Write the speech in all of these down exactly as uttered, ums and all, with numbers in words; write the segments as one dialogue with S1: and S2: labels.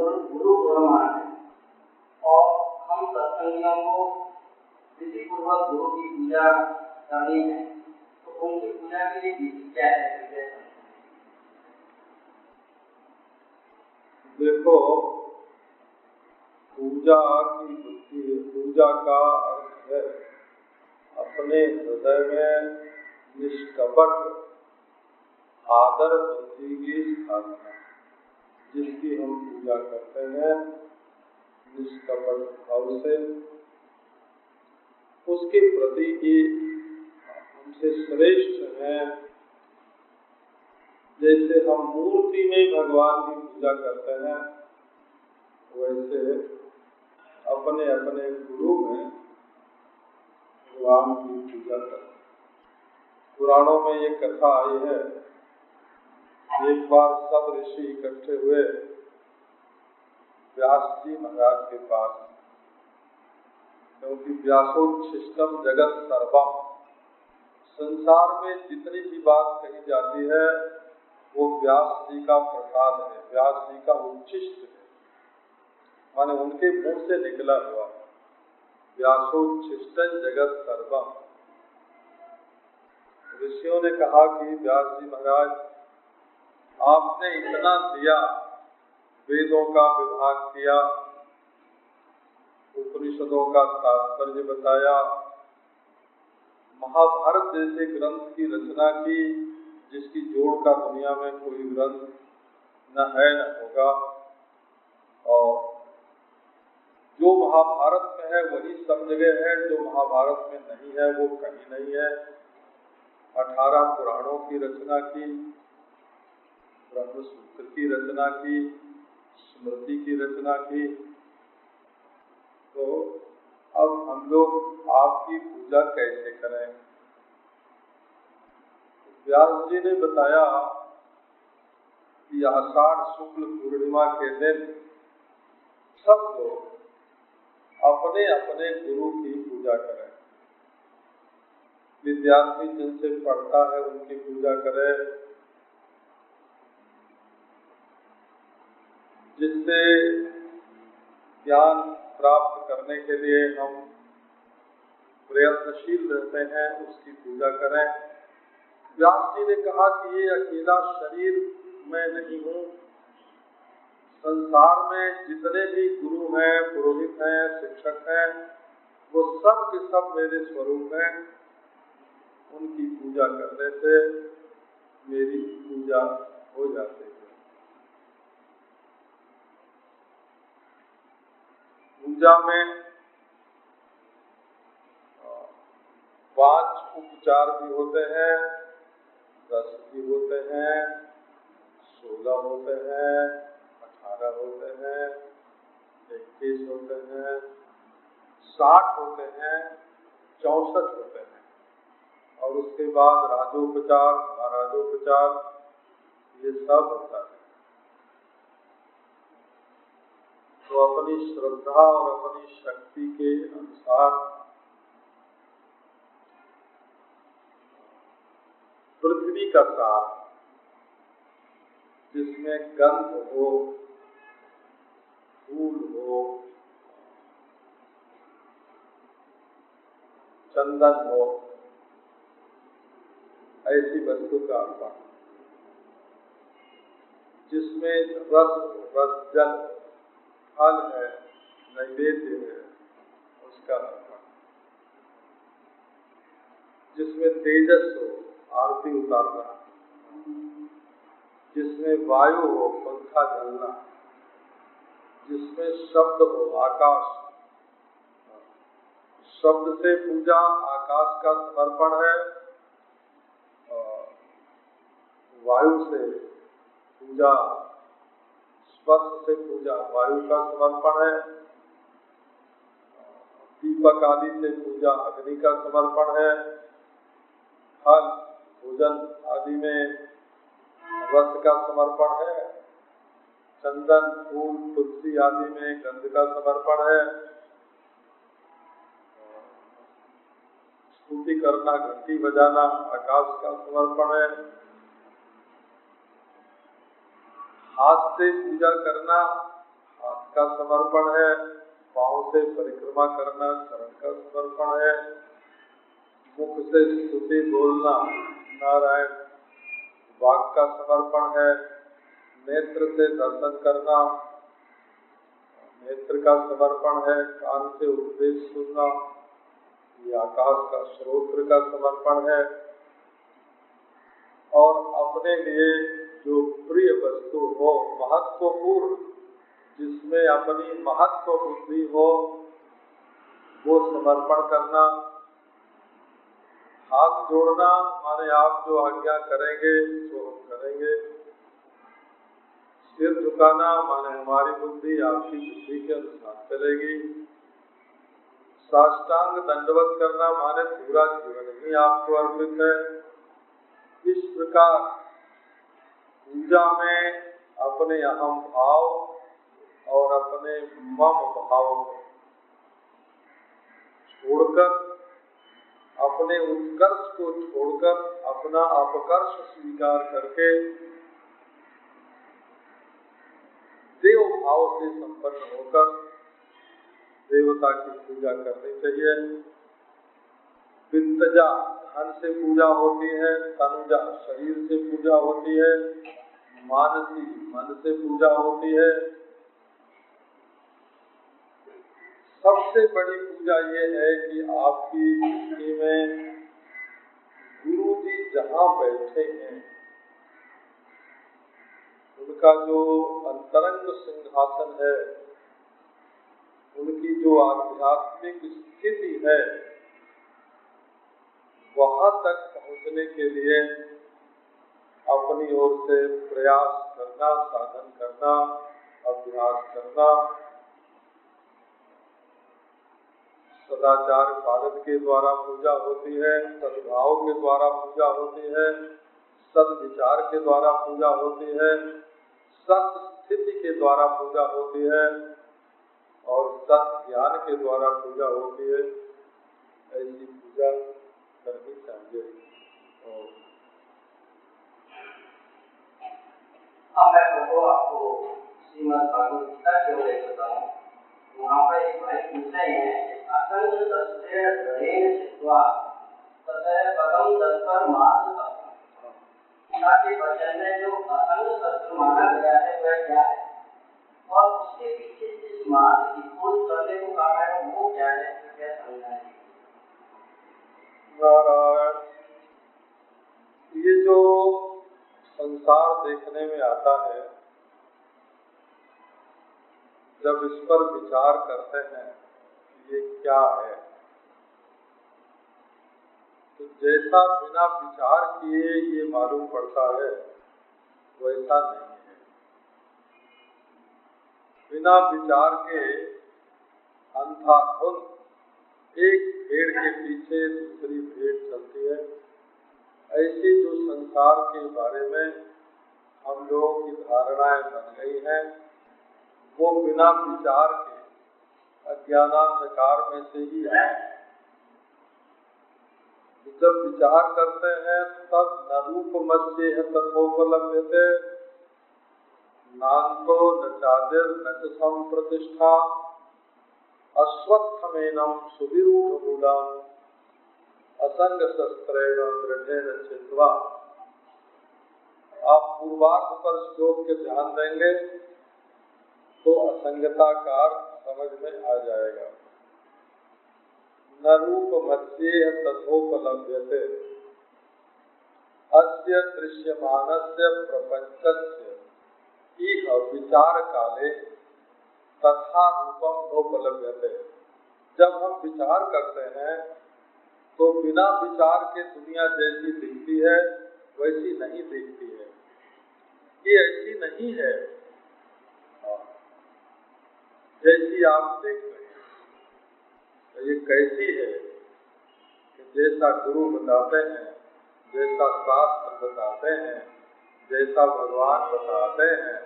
S1: गुरु पूर्ण मानते हैं और हम सत्संगियों को विधि पूर्वक गुरु की पूजा करनी है, तो उनकी पूजा के लिए विधि क्या है?
S2: देखो, पूजा की बुद्धि, पूजा का अर्थ है अपने हृदय में निष्कपट आदर बुद्धि की स्थापना। जिसकी हम पूजा करते हैं निष्कपट भाव से, उसके प्रति ही हमसे श्रेष्ठ है। जैसे हम मूर्ति में भगवान की पूजा करते हैं, वैसे अपने अपने गुरु में भगवान की पूजा करते हैं। पुराणों में ये कथा आई है, एक बार सब ऋषि इकट्ठे हुए व्यास जी महाराज के पास, क्योंकि व्यासोच्छिष्टम जगत सर्वम, संसार में जितनी भी बात कही जाती है वो व्यास जी का प्रसाद है, व्यास जी का उच्छिष्ट है, माने उनके मुंह से निकला हुआ। व्यासोच्छिष्टम जगत सर्वम। ऋषियों ने कहा कि व्यास जी महाराज, आपने इतना दिया, वेदों का विभाग किया, उपनिषदों का तात्पर्य बताया, महाभारत जैसे ग्रंथ की रचना की जिसकी जोड़ का दुनिया में कोई ग्रंथ न है न होगा, और जो महाभारत में है वही सब जगह है, जो महाभारत में नहीं है वो कहीं नहीं है। अठारह पुराणों की रचना की, ब्रह्मसूत्र की रचना की, स्मृति की रचना की, तो अब हम लोग आपकी पूजा कैसे करें? व्यास जी ने बताया कि आषाढ़ शुक्ल पूर्णिमा के दिन सब लोग अपने अपने गुरु की पूजा करें। विद्यार्थी जिनसे पढ़ता है उनकी पूजा करें, जिससे ज्ञान प्राप्त करने के लिए हम प्रयत्नशील रहते हैं उसकी पूजा करें। व्यास जी ने कहा कि ये अकेला शरीर में नहीं हूँ, संसार में जितने भी गुरु हैं, पुरोहित हैं, शिक्षक हैं, वो सब के सब मेरे स्वरूप हैं। उनकी पूजा करने से मेरी पूजा हो जाती है। पूजा में पांच उपचार भी होते हैं, दस भी होते हैं, सोलह होते हैं, अठारह होते हैं, इक्कीस होते हैं, साठ होते हैं, चौसठ होते हैं, और उसके बाद राजोपचार, महाराजोपचार, ये सब होता है। तो अपनी श्रद्धा और अपनी शक्ति के अनुसार पृथ्वी का सार, जिसमें गंध हो, फूल हो, चंदन हो, ऐसी वस्तु का अर्पण, जिसमें रस रस जल फल है, नैवेद्य है, उसका अर्पण, जिसमें तेजस हो, आरती उतारना, जिसमें वायु हो, पंखा चलना, जिसमें शब्द हो, आकाश, शब्द से पूजा आकाश का समर्पण है, वायु से पूजा, स्पर्श से पूजा वायु का समर्पण है, दीपक आदि से पूजा अग्नि का समर्पण है, फल भोजन आदि में रस का समर्पण है, चंदन फूल तुलसी आदि में गंध का समर्पण है, स्तुति करना, घंटी बजाना आकाश का समर्पण है, हाथ से पूजा करना, का समर्पण है, पांव से परिक्रमा करना चरण का समर्पण है, मुख से स्तुति बोलना नारायण वाक का समर्पण है, नेत्र से दर्शन करना नेत्र का समर्पण है, कान से उपदेश सुनना ये आकाश का श्रोत्र का समर्पण है, और अपने लिए जो प्रिय वस्तु हो महत्वपूर्ण जिसमें अपनी महत्व बुद्धि हो वो समर्पण करना। हाथ जोड़ना माने आप जो आज्ञा करेंगे तो हम करेंगे। सिर झुकाना माने हमारी बुद्धि आपकी बुद्धि के अनुसार चलेगी। साष्टांग दंडवत करना माने पूरा जीवन ही आपको अर्पित है। इस प्रकार पूजा में अपने अहम भाव और अपने मम भाव को छोड़कर, अपने उत्कर्ष को छोड़कर अपना अपकर्ष स्वीकार करके देव भाव से संपन्न होकर देवता की पूजा करनी चाहिए। वित्तजा धन से पूजा होती है, तनुजा शरीर से पूजा होती है, मानसी मन से पूजा होती है। सबसे बड़ी पूजा ये है कि आपकी दृष्टि में गुरु जी जहाँ बैठे हैं उनका जो अंतरंग सिंहासन है, उनकी जो आध्यात्मिक स्थिति है, वहां तक पहुंचने के लिए अपनी ओर से प्रयास करना, साधन करना, अभ्यास करना। सदाचार पालन के द्वारा पूजा होती है, सद्भाव के द्वारा पूजा होती है, सद्विचार के द्वारा पूजा होती है, सत स्थिति के द्वारा पूजा होती है और सत ज्ञान के द्वारा पूजा होती है। ऐसी पूजा करनी चाहिए। और
S1: अब मैं तो आपको श्रीमद् भागवत गीता के बारे में बताऊं। वहाँ पर एक भाई पूछ रहे हैं, असंग शस्त्रेण गणेन छित्त्वा ततः पदम तत्पर मार्ग के वचन में जो असंग शस्त्र माना गया है वह क्या है, और उसके पीछे जिस मार्ग की खोज करने को कहा है वो क्या है, क्या समझना है?
S2: नारायण, ये जो संसार देखने में आता है, जब इस पर विचार करते हैं ये क्या है, तो जैसा बिना विचार किए ये मालूम पड़ता है वैसा नहीं है। बिना विचार के अंधाधुंध एक भेड़ के पीछे दूसरी भेड़ चलती है। ऐसे जो संसार के बारे में हम लोगों की धारणाएं बन गई हैं, वो बिना विचार के अज्ञानांधकार में से ही है। जब विचार करते हैं तब न रूप मत्स्य है तथोपलभ्यते, नान्तो न चादिर न च संप्रतिष्ठा, अश्वत्थमेनं सुविरूढ़ मूलम् असंग शस्त्रेण दृढ़ेन छित्त्वा। आप पूर्वार्ध पर श्लोक के ध्यान देंगे तो असंगता का समझ में आ जाएगा। न रूप मत्स्य तथोपलभ्यते, अस्य दृश्यमानस्य प्रपंचस्य इह विचार काले तथा रूपम नोपलभ्यते। जब हम विचार करते हैं तो बिना विचार के दुनिया जैसी दिखती है वैसी नहीं दिखती है। ये ऐसी नहीं है जैसी आप देख रहे हैं। तो ये कैसी है कि जैसा गुरु बताते हैं, जैसा शास्त्र बताते हैं, जैसा भगवान बताते हैं,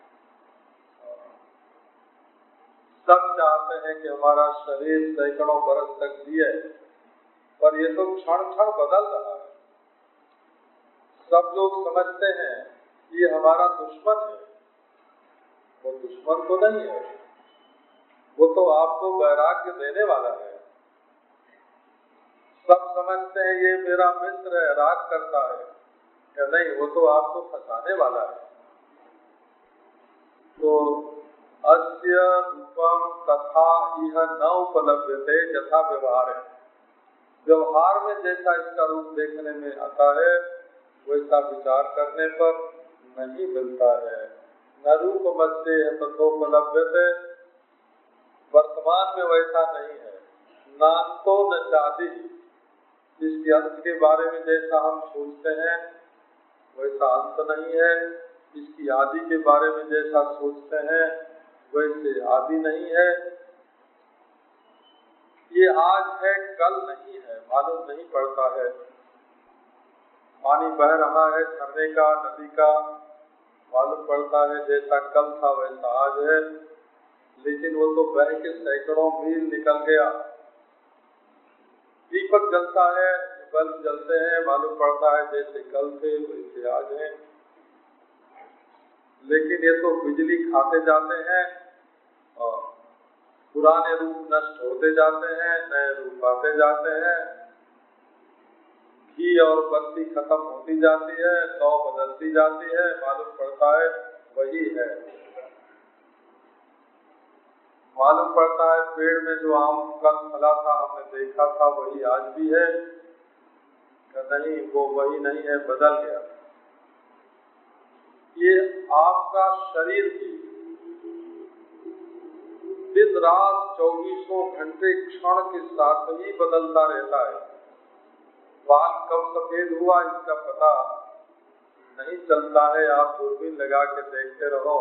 S2: सब चाहते हैं कि हमारा शरीर सैकड़ों बरस तक जिए, पर ये तो क्षण क्षण बदल रहा है। सब लोग समझते हैं ये हमारा दुश्मन है, वो दुश्मन तो नहीं है, वो तो आपको वैराग्य देने वाला है। सब समझते हैं ये मेरा मित्र है, राग करता है, या नहीं, वो तो आपको फंसाने वाला है। तो अस्य रूपम तथा यह न उपलब्धते यथा व्यवहार है। व्यवहार में जैसा इसका रूप देखने में आता है वैसा विचार करने पर नहीं मिलता है। न रूप मध्य तथोपलब्धते, वर्तमान में वैसा नहीं है। नान्तो न चादि, इसके अंत के बारे में जैसा हम सोचते हैं वैसा अंत नहीं है। इसकी आदि के बारे में जैसा सोचते हैं वैसे आदि नहीं है। ये आज है कल नहीं है, मालूम नहीं पड़ता है। पानी बह रहा है झरने का, नदी का, मालूम पड़ता है जैसा कल था वैसा आज है, लेकिन वो तो बह के सैकड़ों मील निकल गया। दीपक जलता है, बल्ब जलते हैं, मालूम पड़ता है जैसे कल थे वैसे आज है, लेकिन ये तो बिजली खाते जाते हैं और पुराने रूप नष्ट होते जाते हैं, नए रूप आते जाते हैं। घी और बत्ती खत्म होती जाती है, लौ बदलती जाती है, मालूम पड़ता है वही है। मालूम पड़ता है पेड़ में जो आम कल फला था हमने देखा था वही आज भी है, नहीं वो वही नहीं है, बदल गया। ये आपका शरीर भी दिन रात चौबीसों घंटे क्षण के साथ ही बदलता रहता है। बाल कब सफेद हुआ इसका पता नहीं चलता है, आप दूरबीन लगा के देखते रहो।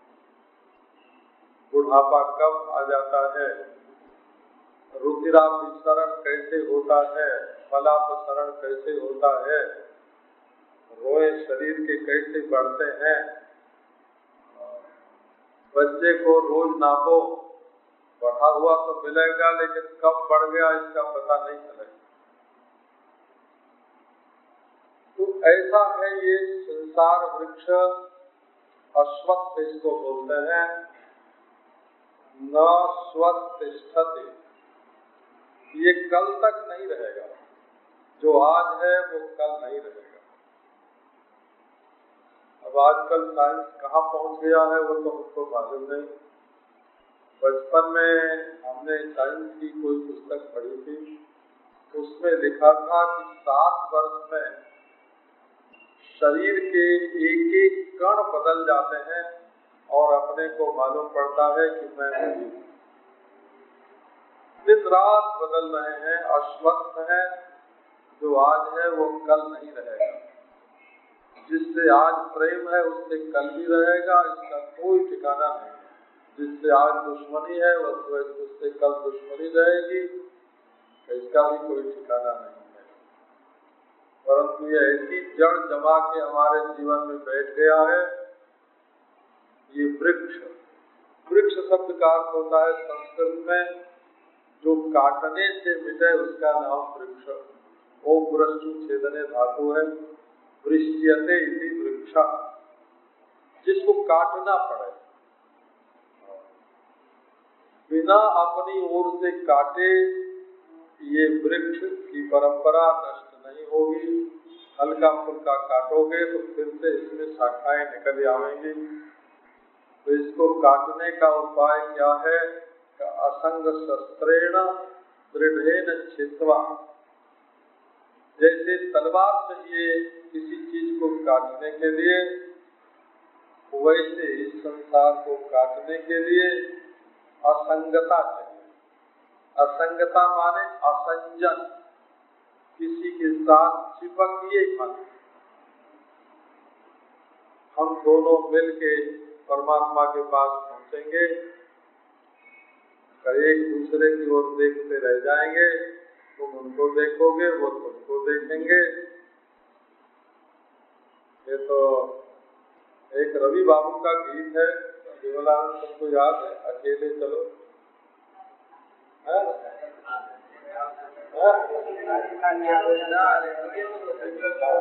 S2: बुढ़ापा कब आ जाता है, रुधिराभिसरण कैसे होता है, मलापसरण कैसे होता है, रोए शरीर के कैसे बढ़ते हैं। बच्चे को रोज नापो, बढ़ा हुआ तो मिलेगा लेकिन कब बढ़ गया इसका पता नहीं चलेगा। तो ऐसा है ये संसार वृक्ष, अश्वत्थ इसको बोलते हैं। न स्वतिष्ठते, ये कल तक नहीं रहेगा, जो आज है वो कल नहीं रहेगा। अब आजकल साइंस कहाँ पहुँच गया है वो तो हमको मालूम नहीं। बचपन में हमने साइंस की कोई पुस्तक पढ़ी थी, उसमें लिखा था कि सात वर्ष में शरीर के एक एक कण बदल जाते हैं और अपने को मालूम पड़ता है कि मैं हूँ। दिन रात बदल रहे हैं, अश्वत्थ है, जो आज है वो कल नहीं रहेगा। जिससे आज प्रेम है उससे कल भी रहेगा, इसका कोई ठिकाना नहीं। जिससे आज दुश्मनी है उससे कल दुश्मनी रहेगी, इसका भी कोई ठिकाना नहीं है। परंतु ये ऐसी जड़ जमा के हमारे जीवन में बैठ गया है। ये वृक्ष, वृक्ष शब्द का अर्थ होता है संस्कृत में जो काटने से मिटे उसका नाम वृक्ष। ओम वृक्षु छेदने धातु है, वृष्यते इति वृक्षा, जिसको काटना पड़े, बिना अपनी ओर से काटे ये वृक्ष की परंपरा नष्ट नहीं होगी। हल्का फुल्का काटोगे तो फिर से इसमें शाखाएं निकल आवेंगी। तो इसको काटने का उपाय क्या है? असंग शस्त्रेण दृढ़ेन छित्वा, जैसे तलवार चाहिए किसी चीज को काटने के लिए, वैसे इस संसार को काटने के लिए असंगता चाहिए। असंगता माने असंजन, किसी के साथ चिपकिए मत। हम दोनों मिलके परमात्मा के पास पहुंचेंगे, एक दूसरे की ओर देखते रह जाएंगे। तुम उनको देखोगे, वो तुमको देखेंगे। ये तो एक रवि बाबू का गीत है, विमलानंद तुमको याद है, अकेले चलो। है? है?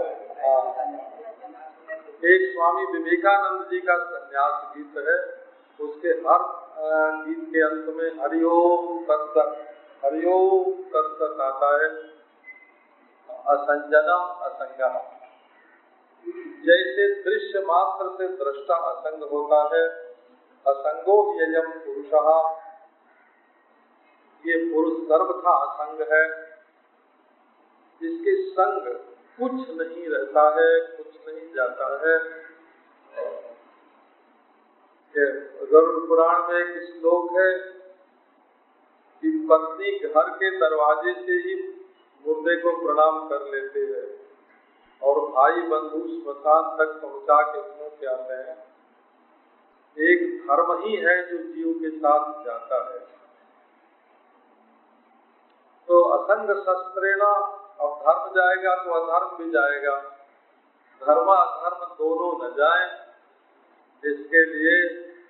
S2: एक स्वामी विवेकानंद जी का संन्यास गीत है, उसके हर गीत के अंत में हरिओम तत्सत हरिओम तत्सत आता है। असंजनम असंगम, जैसे दृश्य मात्र से दृष्टा असंग होता है, असंगो ययम पुरुषः, ये पुरुष सर्वथा असंग है, जिसके संग कुछ नहीं रहता है, कुछ नहीं जाता है। गरुड़ पुराण में एक श्लोक है कि पत्नी घर के दरवाजे से ही मुर्दे को प्रणाम कर लेते हैं और भाई बंधु स्मशान तक पहुंचा के पहुंच जाते हैं। एक धर्म ही है जो जीव के साथ जाता है। तो असंग शस्त्रेणा, अब धर्म जाएगा तो अधर्म भी जाएगा, धर्म अधर्म दोनों न जाए, इसके लिए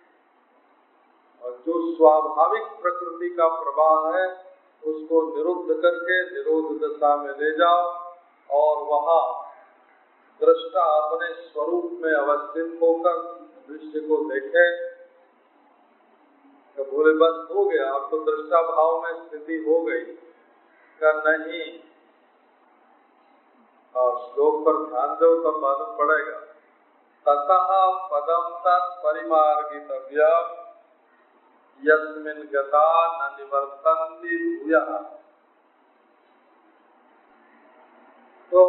S2: जो स्वाभाविक प्रकृति का प्रवाह है उसको निरुद्ध करके निरोध दशा में ले जाओ और वहाँ दृष्टा अपने स्वरूप में अवस्थित होकर दृश्य को देखे। तो बोले बस हो गया, अब तो दृष्टा भाव में स्थिति हो गई। का नहीं, और श्लोक पर ध्यान दो तो मालूम पड़ेगा। ततः पदम तत् परिमार्गितव्यम् यस्मिन् गता न निवर्तन्ति भूयः। तो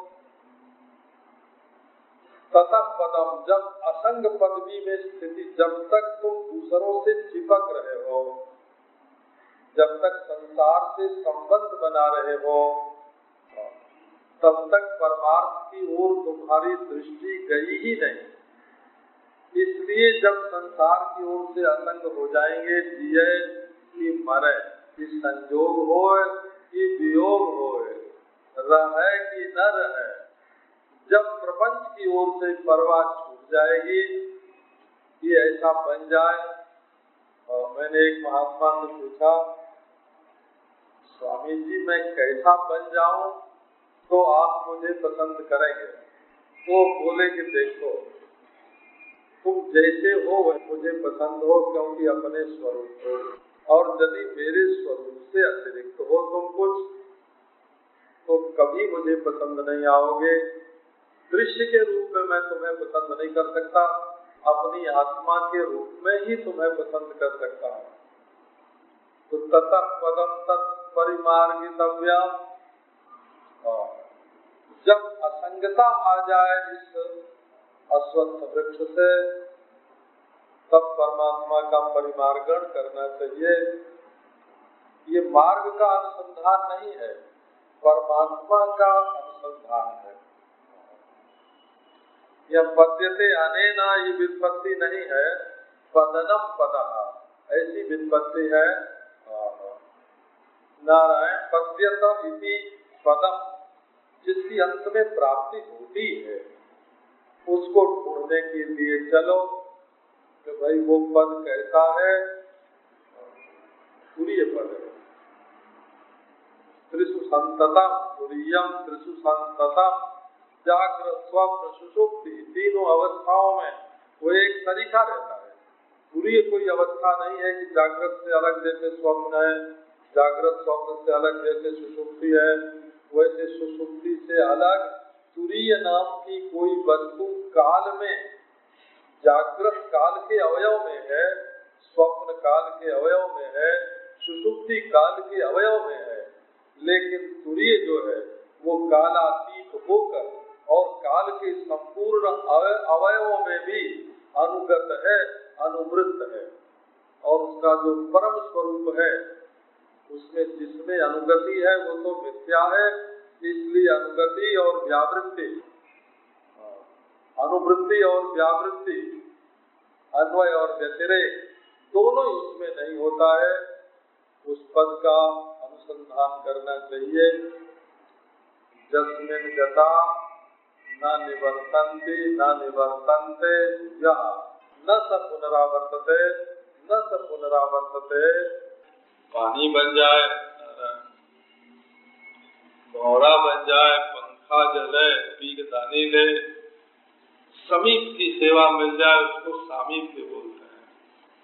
S2: ततः पदम, जब असंग पदवी में स्थिति, जब तक तुम दूसरों से चिपक रहे हो, जब तक संसार से संबंध बना रहे हो, तब तक परमार्थ की ओर तुम्हारी दृष्टि गई ही नहीं। इसलिए जब संसार की ओर से असंग हो जाएंगे, जिए कि मरे, कि संजोग होए कि वियोग होए, रहे कि न रहे, जब प्रपंच की ओर से परवाह छूट जाएगी, ये ऐसा बन जाए। और मैंने एक महात्मा से पूछा, स्वामी जी मैं कैसा बन जाऊं तो आप मुझे पसंद करेंगे? तो बोले कि देखो तुम जैसे हो वह मुझे पसंद हो, क्योंकि अपने स्वरूप हो, और यदि मेरे स्वरूप से अतिरिक्त हो तुम कुछ तो कभी मुझे पसंद नहीं आओगे। दृश्य के रूप में मैं तुम्हें पसंद नहीं कर सकता, अपनी आत्मा के रूप में ही तुम्हें पसंद कर सकता हूँ। तो ततः पदम तत् परिमार्गितव्यम्, जब असंगता आ जाए इस अश्वत्थ वृक्ष से, तब परमात्मा का परिमार्गण करना चाहिए। ये मार्ग का अनुसंधान नहीं है, परमात्मा का अनुसंधान है। यह पद्यते अनेना, ये व्युत्पत्ति नहीं है, पदनम पदः, ऐसी व्युत्पत्ति है। नारायण पद्यत इति पदम, जिसकी अंत में प्राप्ति होती है, उसको ढूंढने के लिए चलो कि भाई वो पद कैसा है। तुरीय पद है, त्रिषु संततम तुरीयम, त्रिषु संततम जागृत स्वप्न सुषुप्ति, तीनों अवस्थाओं में वो एक तरीका रहता है। तुरीय कोई अवस्था नहीं है कि जागृत से अलग जैसे स्वप्न है, जागृत स्वप्न से अलग जैसे सुषुप्ति है, वैसे सुषुप्ति से अलग तुरीय नाम की कोई वस्तु काल में, जागृत काल के अवयव में है, स्वप्न काल के अवयव में है, सुषुप्ति काल के अवयव में है। लेकिन तुरीय जो है वो कालातीत होकर और काल के संपूर्ण अवयवों में भी अनुगत है, अनुवृत्त है, और उसका जो परम स्वरूप है उसमें जिसमें अनुगति है वो तो मिथ्या है। इसलिए अनुगति और व्यावृत्ति, अनुवृत्ति और व्यावृत्ति, अन्वय और व्यतिरेक दोनों उसमें नहीं होता है। उस पद का अनुसंधान करना चाहिए। जस्मिन् गता न निवर्तन्ति न निवर्तन्ते यः न स पुनरावर्तते न स पुनरावर्तते। पानी बन जाए, भौरा बन जाए, पंखा जले, पीक दानी ले, समीप की सेवा मिल जाए, उसको सामीप्य बोलते हैं।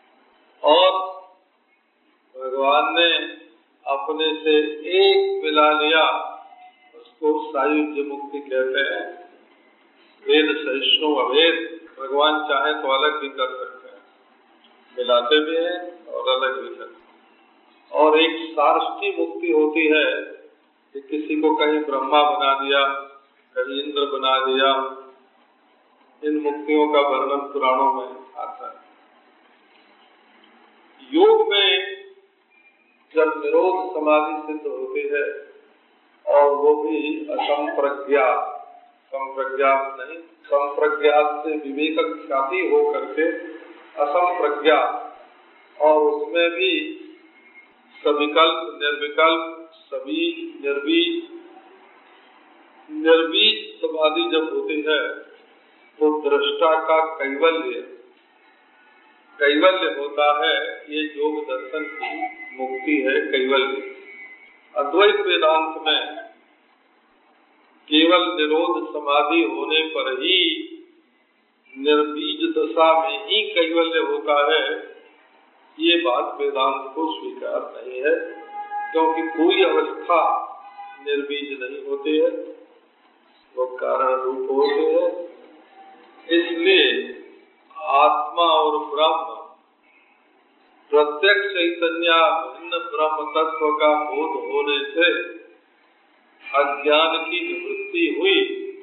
S2: और भगवान ने अपने से एक मिला लिया, उसको सायुज्य मुक्ति कहते हैं। वेद सहिष्णु अभेद, भगवान चाहे तो अलग भी कर सकते हैं, मिलाते भी हैं और अलग भी करते हैं। और एक सारष्टी मुक्ति होती है कि किसी को कहीं ब्रह्मा बना दिया, कहीं इंद्र बना दिया। इन मुक्तियों का वर्णन पुराणों में आता है। योग में जब निरोध समाधि सिद्ध होती है और वो भी असंप्रज्ञात, संप्रज्ञात नहीं, संप्रज्ञात से विवेक ख्याति हो करके असंप्रज्ञात, और उसमें भी सविकल्प निर्विकल्प सभी निर्बीज निर्बीज समाधि जब होती है तो दृष्टा का कैवल्य कैवल्य होता है। ये योग दर्शन की मुक्ति है, कैवल्य। अद्वैत वेदांत में केवल निरोध समाधि होने पर ही, निर्बीज दशा में ही कैवल्य होता है, ये बात वेदांत को स्वीकार नहीं है, क्योंकि कोई अवस्था निर्बीज नहीं होती है, वो कारण रूप होते हैं। इसलिए आत्मा और ब्रह्म, प्रत्यक्ष चैतन्य भिन्न ब्रह्म तत्व का बोध होने से अज्ञान की निवृत्ति हुई।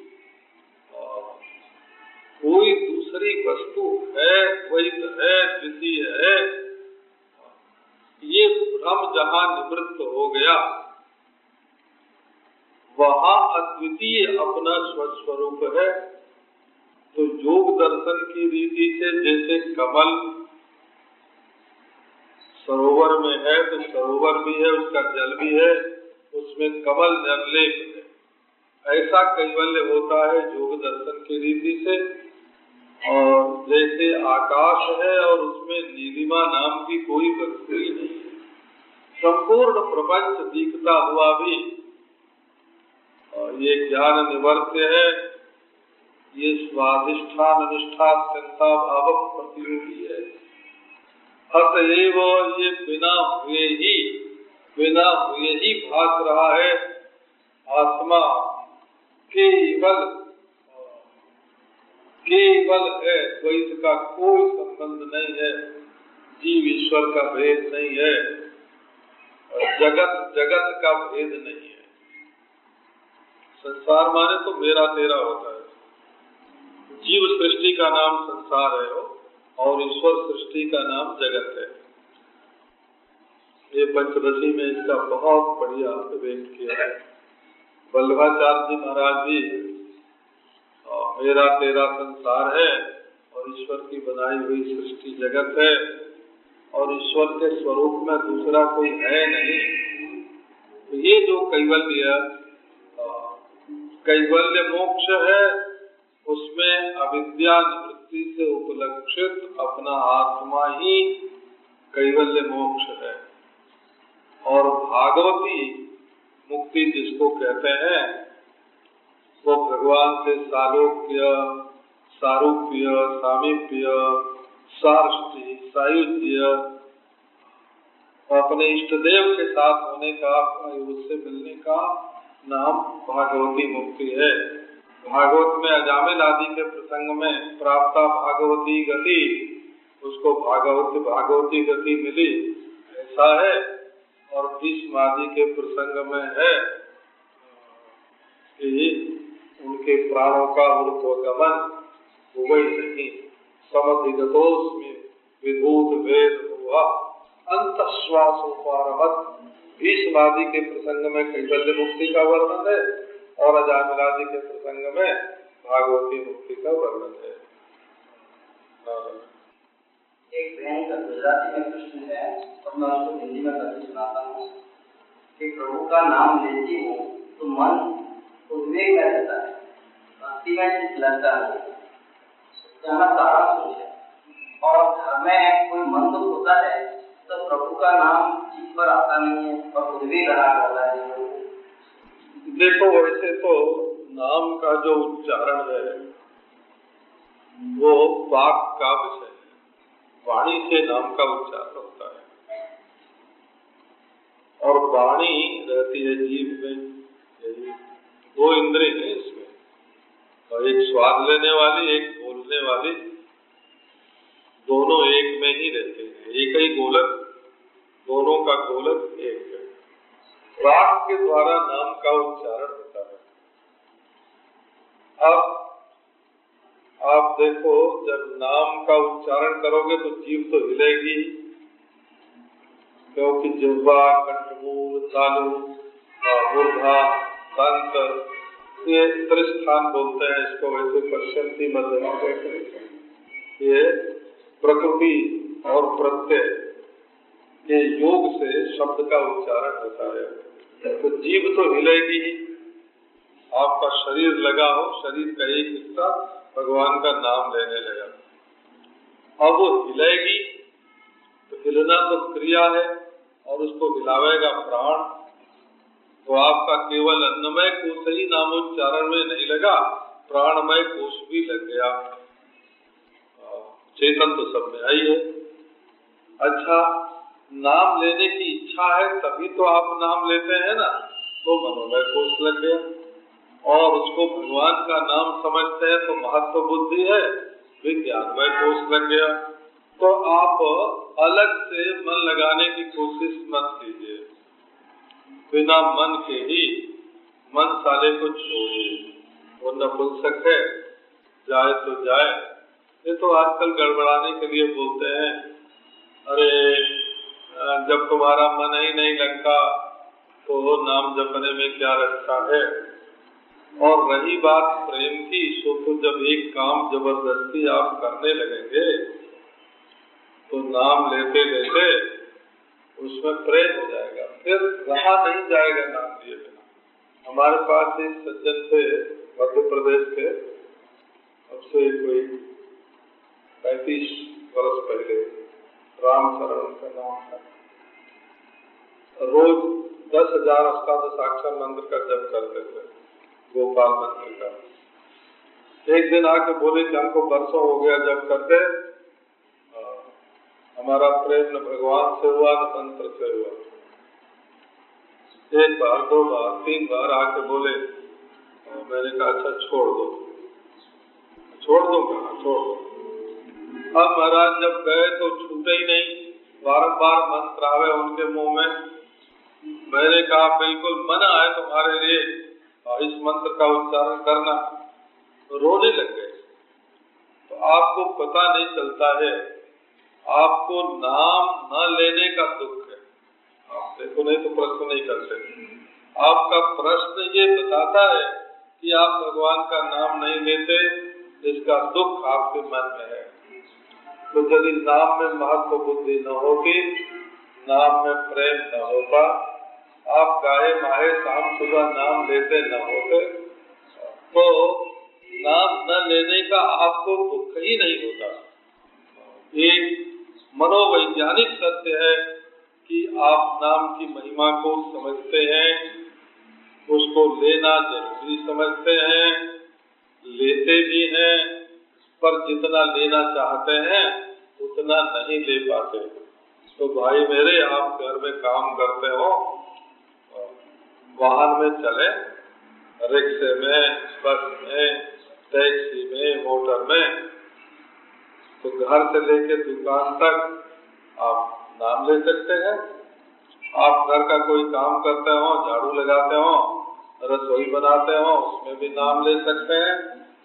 S2: कोई दूसरी वस्तु है, द्वैत है, द्वितीय है, ये भ्रम जहाँ निवृत्त हो गया, वहाँ अद्वितीय अपना स्वस्वरूप है। तो योग दर्शन की रीति से जैसे कमल सरोवर में है तो सरोवर भी है, उसका जल भी है, उसमें कमल निर्लेप है, ऐसा कैवल्य होता है योग दर्शन की रीति से। और जैसे आकाश है और उसमें नीलिमा नाम की कोई वस्तु ही नहीं है, संपूर्ण प्रपंच दिखता हुआ भी ये ज्ञान निवर्त्य है, ये स्वाधिष्ठान निष्ठा चिंता भाव प्रतियोगी है। अतएव ये बिना हुए ही बिना हुए ही भास रहा है। आत्मा केवल केवल है, द्वैत का कोई संबंध नहीं है, जीव ईश्वर का भेद नहीं है, और जगत जगत का भेद नहीं है। संसार माने तो मेरा तेरा होता है। जीव सृष्टि का नाम संसार है और ईश्वर सृष्टि का नाम जगत है। ये पंचदशी में इसका बहुत बढ़िया विवेक किया है वल्लभाचार्य जी महाराज जी। मेरा तेरा संसार है और ईश्वर की बनाई हुई सृष्टि जगत है, और ईश्वर के स्वरूप में दूसरा कोई है नहीं। तो ये जो कैवल्य कैवल्य मोक्ष है, उसमें अविद्या निवृत्ति से उपलक्षित अपना आत्मा ही कैवल्य मोक्ष है। और भागवती मुक्ति जिसको कहते हैं, वो भगवान से सालोक्य, सारूप्य, सामीप्य, सारष्टि, सायुज्य, अपने इष्ट देव के साथ होने का, उससे मिलने का नाम भागवती मुक्ति है। भागवत में अजामिल आदि के प्रसंग में प्राप्ता भागवती गति, उसको भागवती भागवती गति मिली, ऐसा है। और भीष्म आदि के प्रसंग में है कि उनके प्राणों का ऊर्ध्वगमन हुआ ही नहीं। समधिगतोस्मि विभूत वेद हुआ अंतश्वासोपारमत। भीष्म आदि के प्रसंग में कैवल्य मुक्ति का वर्णन है और अजामिल आदि के प्रसंग में भागवती मुक्ति का वर्णन है।
S1: एक बहन का गुजराती में प्रश्न है और मैं उसको हिंदी में करके सुनाता हूँ कि प्रभु का नाम लेती हूँ तो मन उद्वेग में रहता है, भक्ति में चित्त लगता है, जहाँ सारा सोच है, और घर में कोई मन दुख होता है तो प्रभु का नाम चित्त पर आता नहीं है और उद्वेग रहा करता है।
S2: देखो, वैसे तो नाम का जो उच्चारण है वो वाक का विषय है, वाणी से नाम का उच्चारण होता है। और वाणी रहती है जीव में, यही दो इंद्रिय है इसमें, और एक स्वाद लेने वाली, एक बोलने वाली, दोनों एक में ही रहते हैं। एक ही गोलक, दोनों का गोलक एक है। राग के द्वारा नाम का उच्चारण होता है। अब आप देखो, जब नाम का उच्चारण करोगे तो जीभ तो हिलेगी, क्योंकि जिह्वा, कंठमूल, तालु, मूर्धा, दंत, ये त्रिस्थान बोलते हैं इसको, वैसे पश्चिमी मध्यमा कहते हैं। ये प्रकृति और प्रत्यय के योग से शब्द का उच्चारण होता है। तो जीभ तो हिलेगी ही। आपका शरीर लगा हो, शरीर का एक हिस्सा भगवान का नाम लेने लगा, अब वो हिलेगी तो हिलना तो क्रिया है और उसको हिलावेगा प्राण। तो आपका केवल अन्नमय कोश ही नामोच्चारण में नहीं लगा, प्राणमय कोश भी लग गया। चेतन तो सब में आई है। अच्छा, नाम लेने की इच्छा है तभी तो आप नाम लेते हैं ना, तो मनोमय कोश लग गया। और उसको भगवान का नाम समझते हैं तो महत्व बुद्धि है, विज्ञानमय कोश लग गया। तो आप अलग से मन लगाने की कोशिश मत कीजिए, बिना मन के ही मन साले को छोड़िए। वो नपुंसक है, जाए तो जाए। ये तो आजकल गड़बड़ाने के लिए बोलते हैं, अरे जब तुम्हारा मन ही नहीं लगता तो नाम जपने में क्या रखा है। और रही बात प्रेम की, सो तो जब एक काम जबरदस्ती आप करने लगेंगे तो नाम लेते लेते उसमें प्रेम हो जाएगा, फिर रहा नहीं जाएगा नाम लिए बिना। हमारे पास एक सज्जन थे मध्य प्रदेश के, अब से कोई पैंतीस वर्ष पहले, रामचरण उनका नाम था। रोज दस हजार अष्टादशाक्षर मंत्र का जप करते थे, गोपाल मंत्र का। एक दिन आके बोले कि हमको बरसों हो गया जप करते, हमारा प्रेम न भगवान से हुआ न मंत्र से हुआ। एक बार, दो बार, तीन बार आके बोले, मैंने कहा अच्छा छोड़ दो। छोड़ दो कहा, छोड़ दो। अब महाराज जब गए तो छूटे ही नहीं, बारंबार मंत्र आवे उनके मुंह में। मैंने कहा बिल्कुल मना है तुम्हारे लिए इस मंत्र का उच्चारण करना। तो रोने लग गए। तो आपको पता नहीं चलता है, आपको नाम न लेने का दुख है। आप देखो नहीं तो प्रश्न नहीं करते। आपका प्रश्न ये बताता है कि आप भगवान का नाम नहीं लेते, इसका दुख आपके मन में है। तो यदि नाम में महत्व बुद्धि न होती, नाम में प्रेम न होता, आप गाये माहे शाम सुबह नाम लेते न होते, तो नाम न लेने का आपको दुख ही नहीं होता। एक मनोवैज्ञानिक सत्य है कि आप नाम की महिमा को समझते हैं, उसको लेना जरूरी समझते हैं, लेते भी हैं, पर जितना लेना चाहते हैं उतना नहीं ले पाते। तो भाई मेरे, आप घर में काम करते हो, वाहन में चले, रिक्शे में, बस में, टैक्सी में, मोटर में, तो घर से लेके दुकान तक आप नाम ले सकते हैं। आप घर का कोई काम करते हो, झाड़ू लगाते हो, रसोई बनाते हो, उसमें भी नाम ले सकते हैं।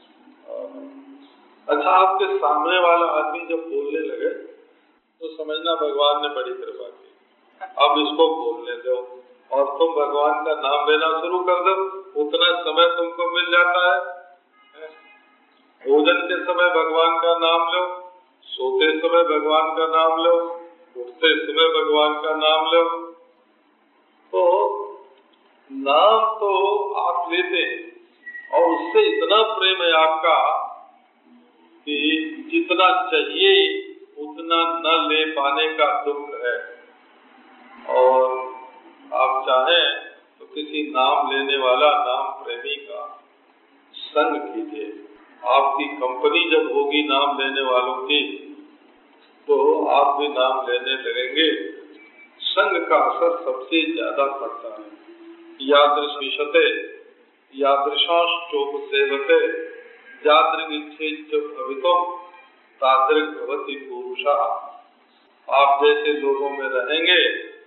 S2: अच्छा, आपके सामने वाला आदमी जब बोलने लगे तो समझना भगवान ने बड़ी कृपा की, अब इसको बोलने दो और तुम भगवान का नाम लेना शुरू कर दो। उतना समय तुमको मिल जाता है। भोजन के समय भगवान का नाम लो, सोते समय भगवान का नाम लो, उठते समय भगवान का नाम लो। तो नाम तो आप लेते हैं और उससे इतना प्रेम है आपका कि जितना चाहिए उतना न ले पाने का दुख है। और आप चाहें तो किसी नाम लेने वाला, नाम प्रेमी का संग कीजिए। आपकी कंपनी जब होगी नाम लेने वालों की, तो आप भी नाम लेने लगेंगे, संग का असर सबसे ज्यादा पड़ता है। यादृश विशते यादृशांश चोप सेवते जादृग इच्छेच भवितुम तादृग भवति पुरुषा। आप जैसे लोगों में रहेंगे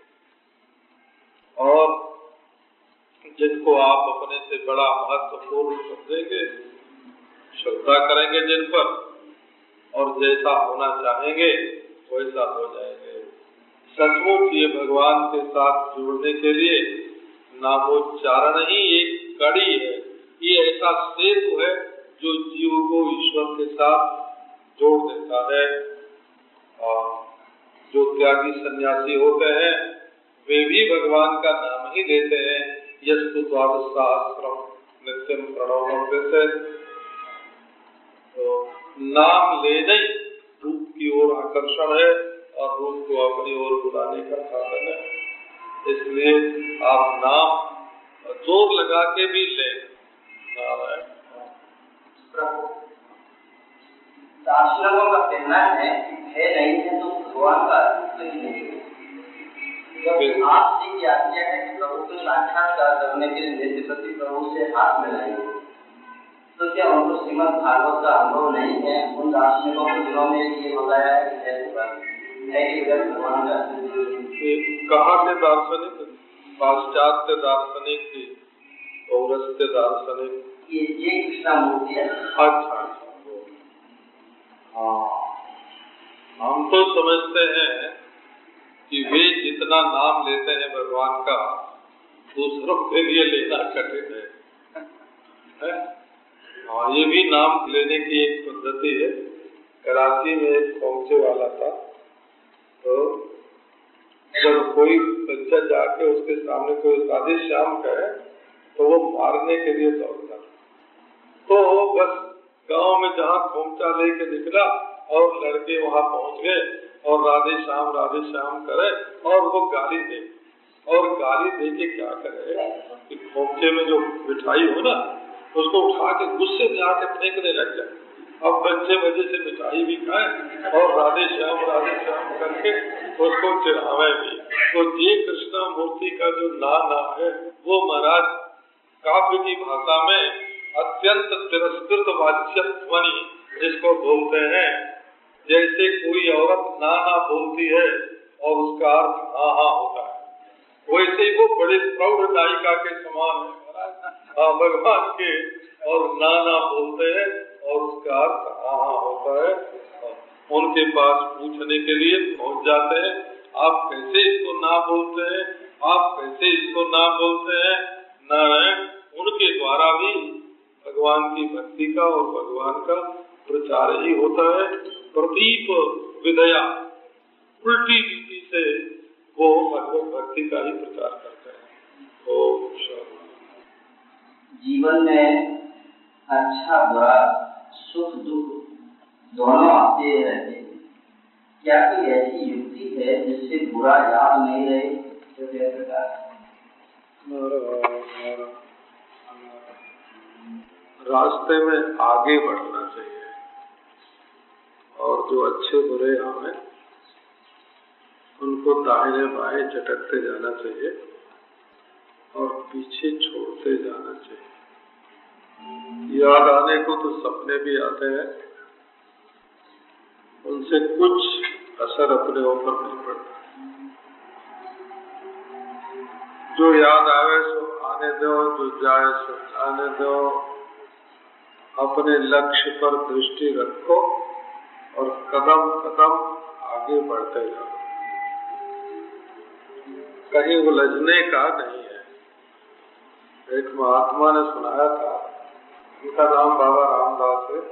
S2: और जिनको आप अपने से बड़ा महत्वपूर्ण समझेंगे, श्रद्धा करेंगे जिन पर, और जैसा होना चाहेंगे वैसा हो जाएंगे। सचमुच ये भगवान के साथ जुड़ने के लिए नामोच्चारण ही एक कड़ी है। ये ऐसा सेतु है जो जीव को ईश्वर के साथ जोड़ देता है। और जो त्यागी सन्यासी होते हैं वे भी भगवान का नाम ही लेते हैं। यस्तु द्वादश सहस्रम नित्यम प्रणवम से, तो नाम लेने रूप की ओर आकर्षण है और रूप को अपनी ओर बुलाने का साधन है। इसलिए आप नाम जोर लगा के भी लें। नारायण।
S1: दार्शनिकों का कहना है कि भय नहीं है तो भगवान का अस्तित्व ही नहीं है। जब आप जी की आज्ञा है कि प्रभु को साक्षात्कार करने के लिए नित्यपति प्रभु से हाथ मिलाएंगे, तो क्या उनको श्रीमद् भागवत का अनुभव नहीं है? उन दार्शनिकों को जिन्होंने ये बताया है कि है कि भगवान का अस्तित्व।
S2: कहाँ के दार्शनिक? पाश्चात्य दार्शनिक की पौरस्त्य दार्शनिक,
S1: ये ये कृष्णमूर्ति है।
S2: अच्छा, हाँ, हम तो समझते हैं कि वे जितना नाम लेते हैं भगवान का, दूसरों के लिए लेना कठिन है, है? हाँ, ये भी नाम लेने की एक पद्धति है। कराची में एक पहुंचे वाला था, तो जब कोई बच्चा जाके उसके सामने कोई राधे श्याम कहे तो वो मारने के लिए दौड़ता। तो बस गांव में जहाँ खोमचा लेके निकला और लड़के वहाँ पहुँच गए और राधे श्याम राधे श्याम करे और वो गाली दे, और गाली दे के क्या करे कि खोमचे में जो मिठाई हो ना उसको उठा के गुस्से में आके फेंकने लग जाए। अब बच्चे मजे से मिठाई भी खाए और राधे श्याम राधे श्याम करके उसको चिढ़ावे भी। तो ये कृष्णा मूर्ति का जो नाम है वो महाराज काव्य की भाषा में अत्यंत तिरस्कृत वाच्य ध्वनि जिसको बोलते हैं। जैसे कोई औरत ना ना बोलती है और उसका अर्थ हाँ हाँ होता है, वैसे ही वो बड़े प्रौढ़ नायिका के समान है हाँ भगवान के, और ना ना बोलते हैं और उसका अर्थ हाँ हाँ होता है। उनके पास पूछने के लिए पहुंच जाते हैं, आप कैसे इसको ना बोलते हैं, आप कैसे इसको ना बोलते हैं। नारायण, उनके द्वारा भी भगवान की भक्ति का और भगवान का प्रचार ही होता है। प्रदीप विदया उल्टी रीति से वो भगवत भक्ति का ही प्रचार करते हैं। ओम शांति।
S1: जीवन में अच्छा बुरा सुख दुख दोनों आते रहते हैं। क्या कोई ऐसी युक्ति है जिससे बुरा याद नहीं रहे?
S2: रास्ते में आगे बढ़ना चाहिए और जो अच्छे बुरे आए उनको दाहिने बाएं झटकते जाना चाहिए और पीछे छोड़ते जाना चाहिए। याद आने को तो सपने भी आते हैं, उनसे कुछ असर अपने ऊपर नहीं पड़ता। जो याद आवे सो आने दो, जो जाए सो आने दो। अपने लक्ष्य पर दृष्टि रखो और कदम कदम आगे बढ़ते जाओ। कहीं उलझने का नहीं है। एक महात्मा ने सुनाया था, उनका नाम बाबा रामदास है,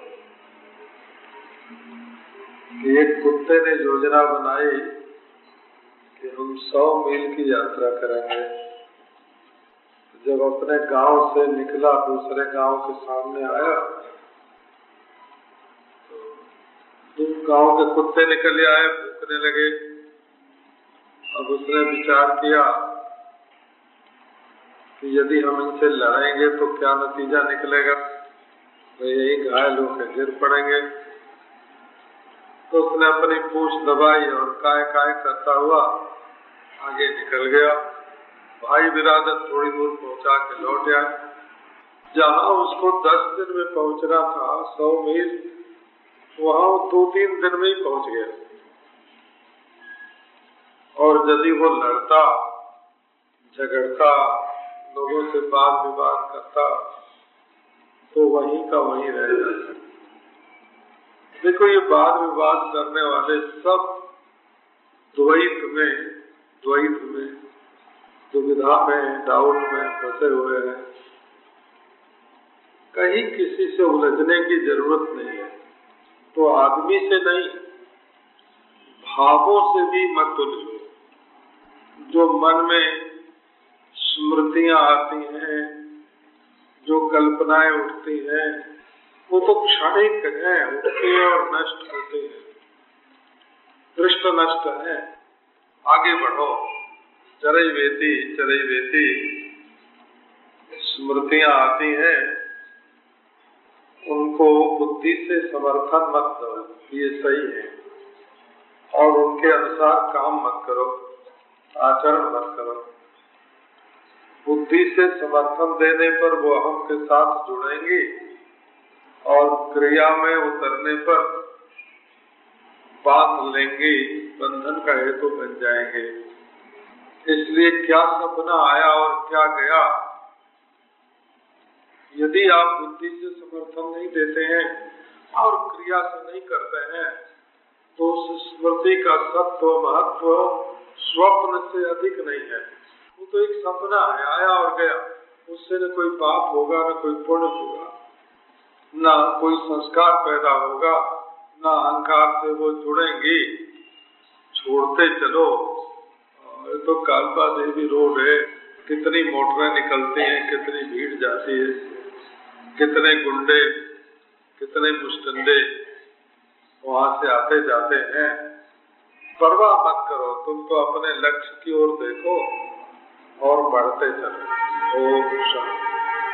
S2: कि एक कुत्ते ने योजना बनाई कि हम सौ मील की यात्रा करेंगे। जब अपने गांव से निकला, दूसरे गांव के सामने आया तो गांव के कुत्ते निकल आए, भूखने लगे। अब उसने विचार किया कि यदि हम इनसे लड़ेंगे तो क्या नतीजा निकलेगा, तो यही घायल होकर गिर पड़ेंगे। तो उसने अपनी पूंछ दबाई और काय काय करता हुआ आगे निकल गया। भाई बिरादर थोड़ी दूर पहुंचा के लौट आया। जहाँ उसको दस दिन में पहुंचना था सौ मील, वहाँ दो तीन दिन में ही पहुंच गया। और यदि वो लड़ता झगड़ता लोगों से वाद विवाद करता तो वहीं का वहीं रह जाता। देखो ये वाद विवाद करने वाले सब द्वैत में द्वैत में दुविधा में डाउट में फंसे हुए हैं। कहीं किसी से उलझने की जरूरत नहीं है। तो आदमी से नहीं, भावों से भी मत उलझो। जो मन में स्मृतियां आती हैं, जो कल्पनाएं उठती हैं, वो तो क्षणिक है, उठते और नष्ट होते हैं, दृष्ट नष्ट है। आगे बढ़ो, चरई वेती चरई वेती स्मृतियां आती हैं, उनको बुद्धि से समर्थन मत दो, ये सही है, और उनके अनुसार काम मत करो, आचरण मत करो। बुद्धि से समर्थन देने पर वो अहम के साथ जुड़ेंगी और क्रिया में उतरने पर बांध लेंगे, बंधन का हेतु बन जाएंगे। इसलिए क्या सपना आया और क्या गया, यदि आप बुद्धि से समर्थन नहीं देते हैं और क्रिया से नहीं करते हैं तो उस स्मृति का सत्व महत्व स्वप्न से अधिक नहीं है। वो तो एक सपना है, आया और गया। उससे न कोई पाप होगा न कोई पुण्य होगा, न कोई संस्कार पैदा होगा, न अहंकार से वो जुड़ेंगी। छोड़ते चलो। तो कालका देवी रोड है, कितनी मोटरें निकलती हैं, कितनी भीड़ जाती है, कितने गुंडे कितने मुस्टंडे वहां से आते जाते हैं। परवाह मत करो, तुम तो अपने लक्ष्य की ओर देखो और बढ़ते चलो। ओम शांति।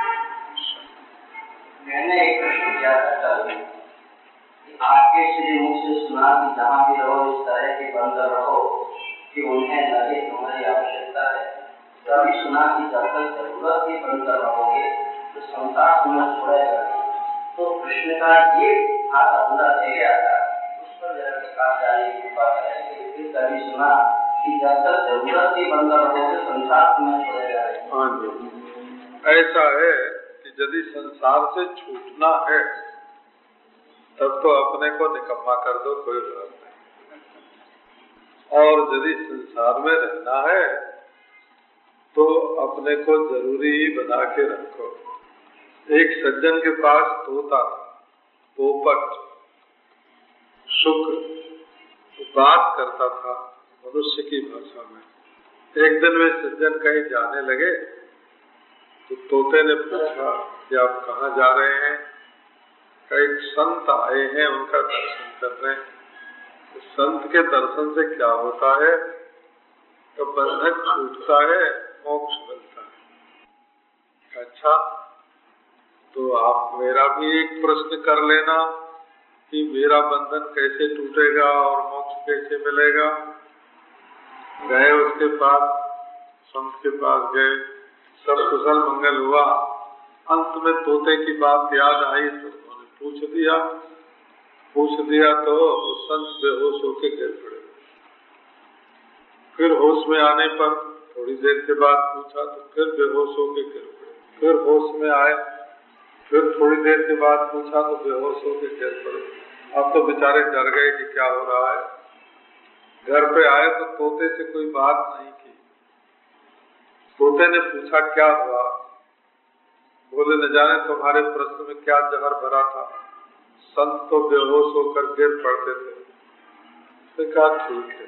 S1: मैंने एक प्रश्न किया था कल कि आपके श्री मुख से सुना कि जहाँ भी रहो इस तरह के बंदर रहो कि उन्हें लगे तुम्हारी आवश्यकता है। कभी सुना कि जब तक जरूरत ही बंदर रहोगे तो संसार तुम्हें छोड़ेगा। तो कृष्ण का ये हाथ अंदर दे गया था, उस पर जरा प्रकाश डालने की कृपा करेंगे। फिर कभी सुना कि जब तक जरूरत ही बंदर रहोगे संसार तुम्हें छोड़ेगा।
S2: हाँ जी, ऐसा है कि यदि संसार से छूटना है तब तो अपने को निकम्मा कर दो, कोई बात नहीं। और यदि संसार में रहना है तो अपने को जरूरी ही बना के रखो। एक सज्जन के पास तोता था, पोपट, शुक्र, बात करता था मनुष्य की भाषा में। एक दिन वे सज्जन कहीं जाने लगे तो तोते ने पूछा कि आप कहाँ जा रहे हैं? एक संत आए हैं, उनका दर्शन कर रहे हैं। तो संत के दर्शन से क्या होता है? तो बंधन छूटता है, मोक्ष मिलता है। अच्छा, तो आप मेरा भी एक प्रश्न कर लेना कि मेरा बंधन कैसे टूटेगा और मोक्ष कैसे मिलेगा। गए उसके पास, संत के पास गए, सब कुशल मंगल हुआ। अंत में तोते की बात याद आई तो उन्होंने पूछ दिया पूछ दिया तो संत बेहोश होके गिर पड़े। फिर होश में आने पर थोड़ी देर के बाद पूछा तो फिर बेहोश होके गिर पड़े। फिर होश में आए, फिर थोड़ी देर के बाद पूछा तो बेहोश होके गिर पड़े। अब तो बेचारे डर गए कि क्या हो रहा है। घर पे आए तो तोते से कोई बात नहीं की। तोते ने पूछा क्या हुआ? बोले न जाने तुम्हारे प्रश्न में क्या जहर भरा था, संत तो बेहोश होकर गिर पड़ते थे। तो कहा ठीक है।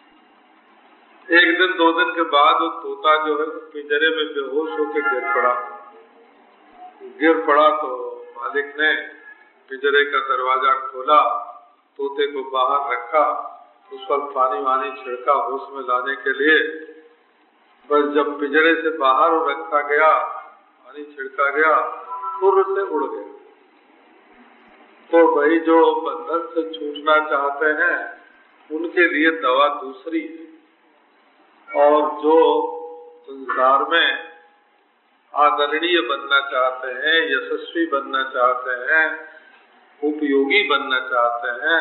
S2: एक दिन दो दिन के बाद वो तोता जो है पिंजरे में बेहोश होकर गिर पड़ा। गिर पड़ा तो मालिक ने पिंजरे का दरवाजा खोला, तोते को बाहर रखा, उस पर पानी वानी छिड़का होश में लाने के लिए। बस जब पिंजरे से बाहर रखा गया, पानी छिड़का गया, फुर्र से उड़ गया। तो भाई जो बंधन से छूटना चाहते हैं उनके लिए दवा दूसरी है, और जो संसार में आदरणीय बनना चाहते हैं, यशस्वी बनना चाहते हैं, उपयोगी बनना चाहते हैं,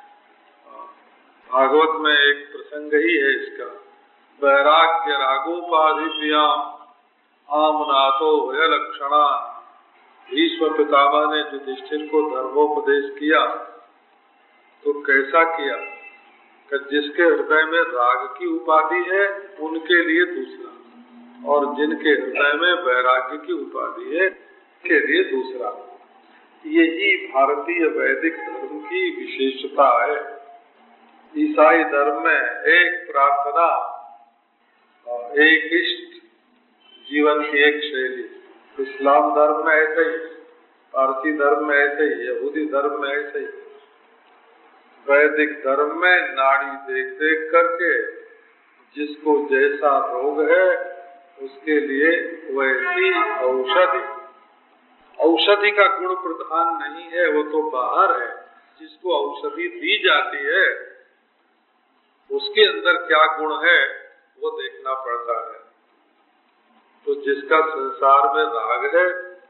S2: भागवत में एक प्रसंग ही है इसका, वैराग्य रागोपाधिव्याम आमनातो भय लक्षणा। भीष्म पितामह ने युधिष्ठिर को धर्मोपदेश किया तो कैसा किया कि जिसके हृदय में राग की उपाधि है उनके लिए दूसरा, और जिनके हृदय में वैराग्य की उपाधि है उनके लिए दूसरा। यही भारतीय वैदिक धर्म की विशेषता है। ईसाई धर्म में एक प्रार्थना, एक इष्ट, जीवन की एक शैली। इस्लाम धर्म में ऐसे ही, पारसी धर्म में ऐसे ही, यहूदी धर्म में ऐसे ही। वैदिक धर्म में नाड़ी देख देख करके जिसको जैसा रोग है उसके लिए वैसी औषधि, औषधि का गुण प्रधान नहीं है, वो तो बाहर है। जिसको औषधि दी जाती है उसके अंदर क्या गुण है वो देखना पड़ता है। तो जिसका संसार में राग है,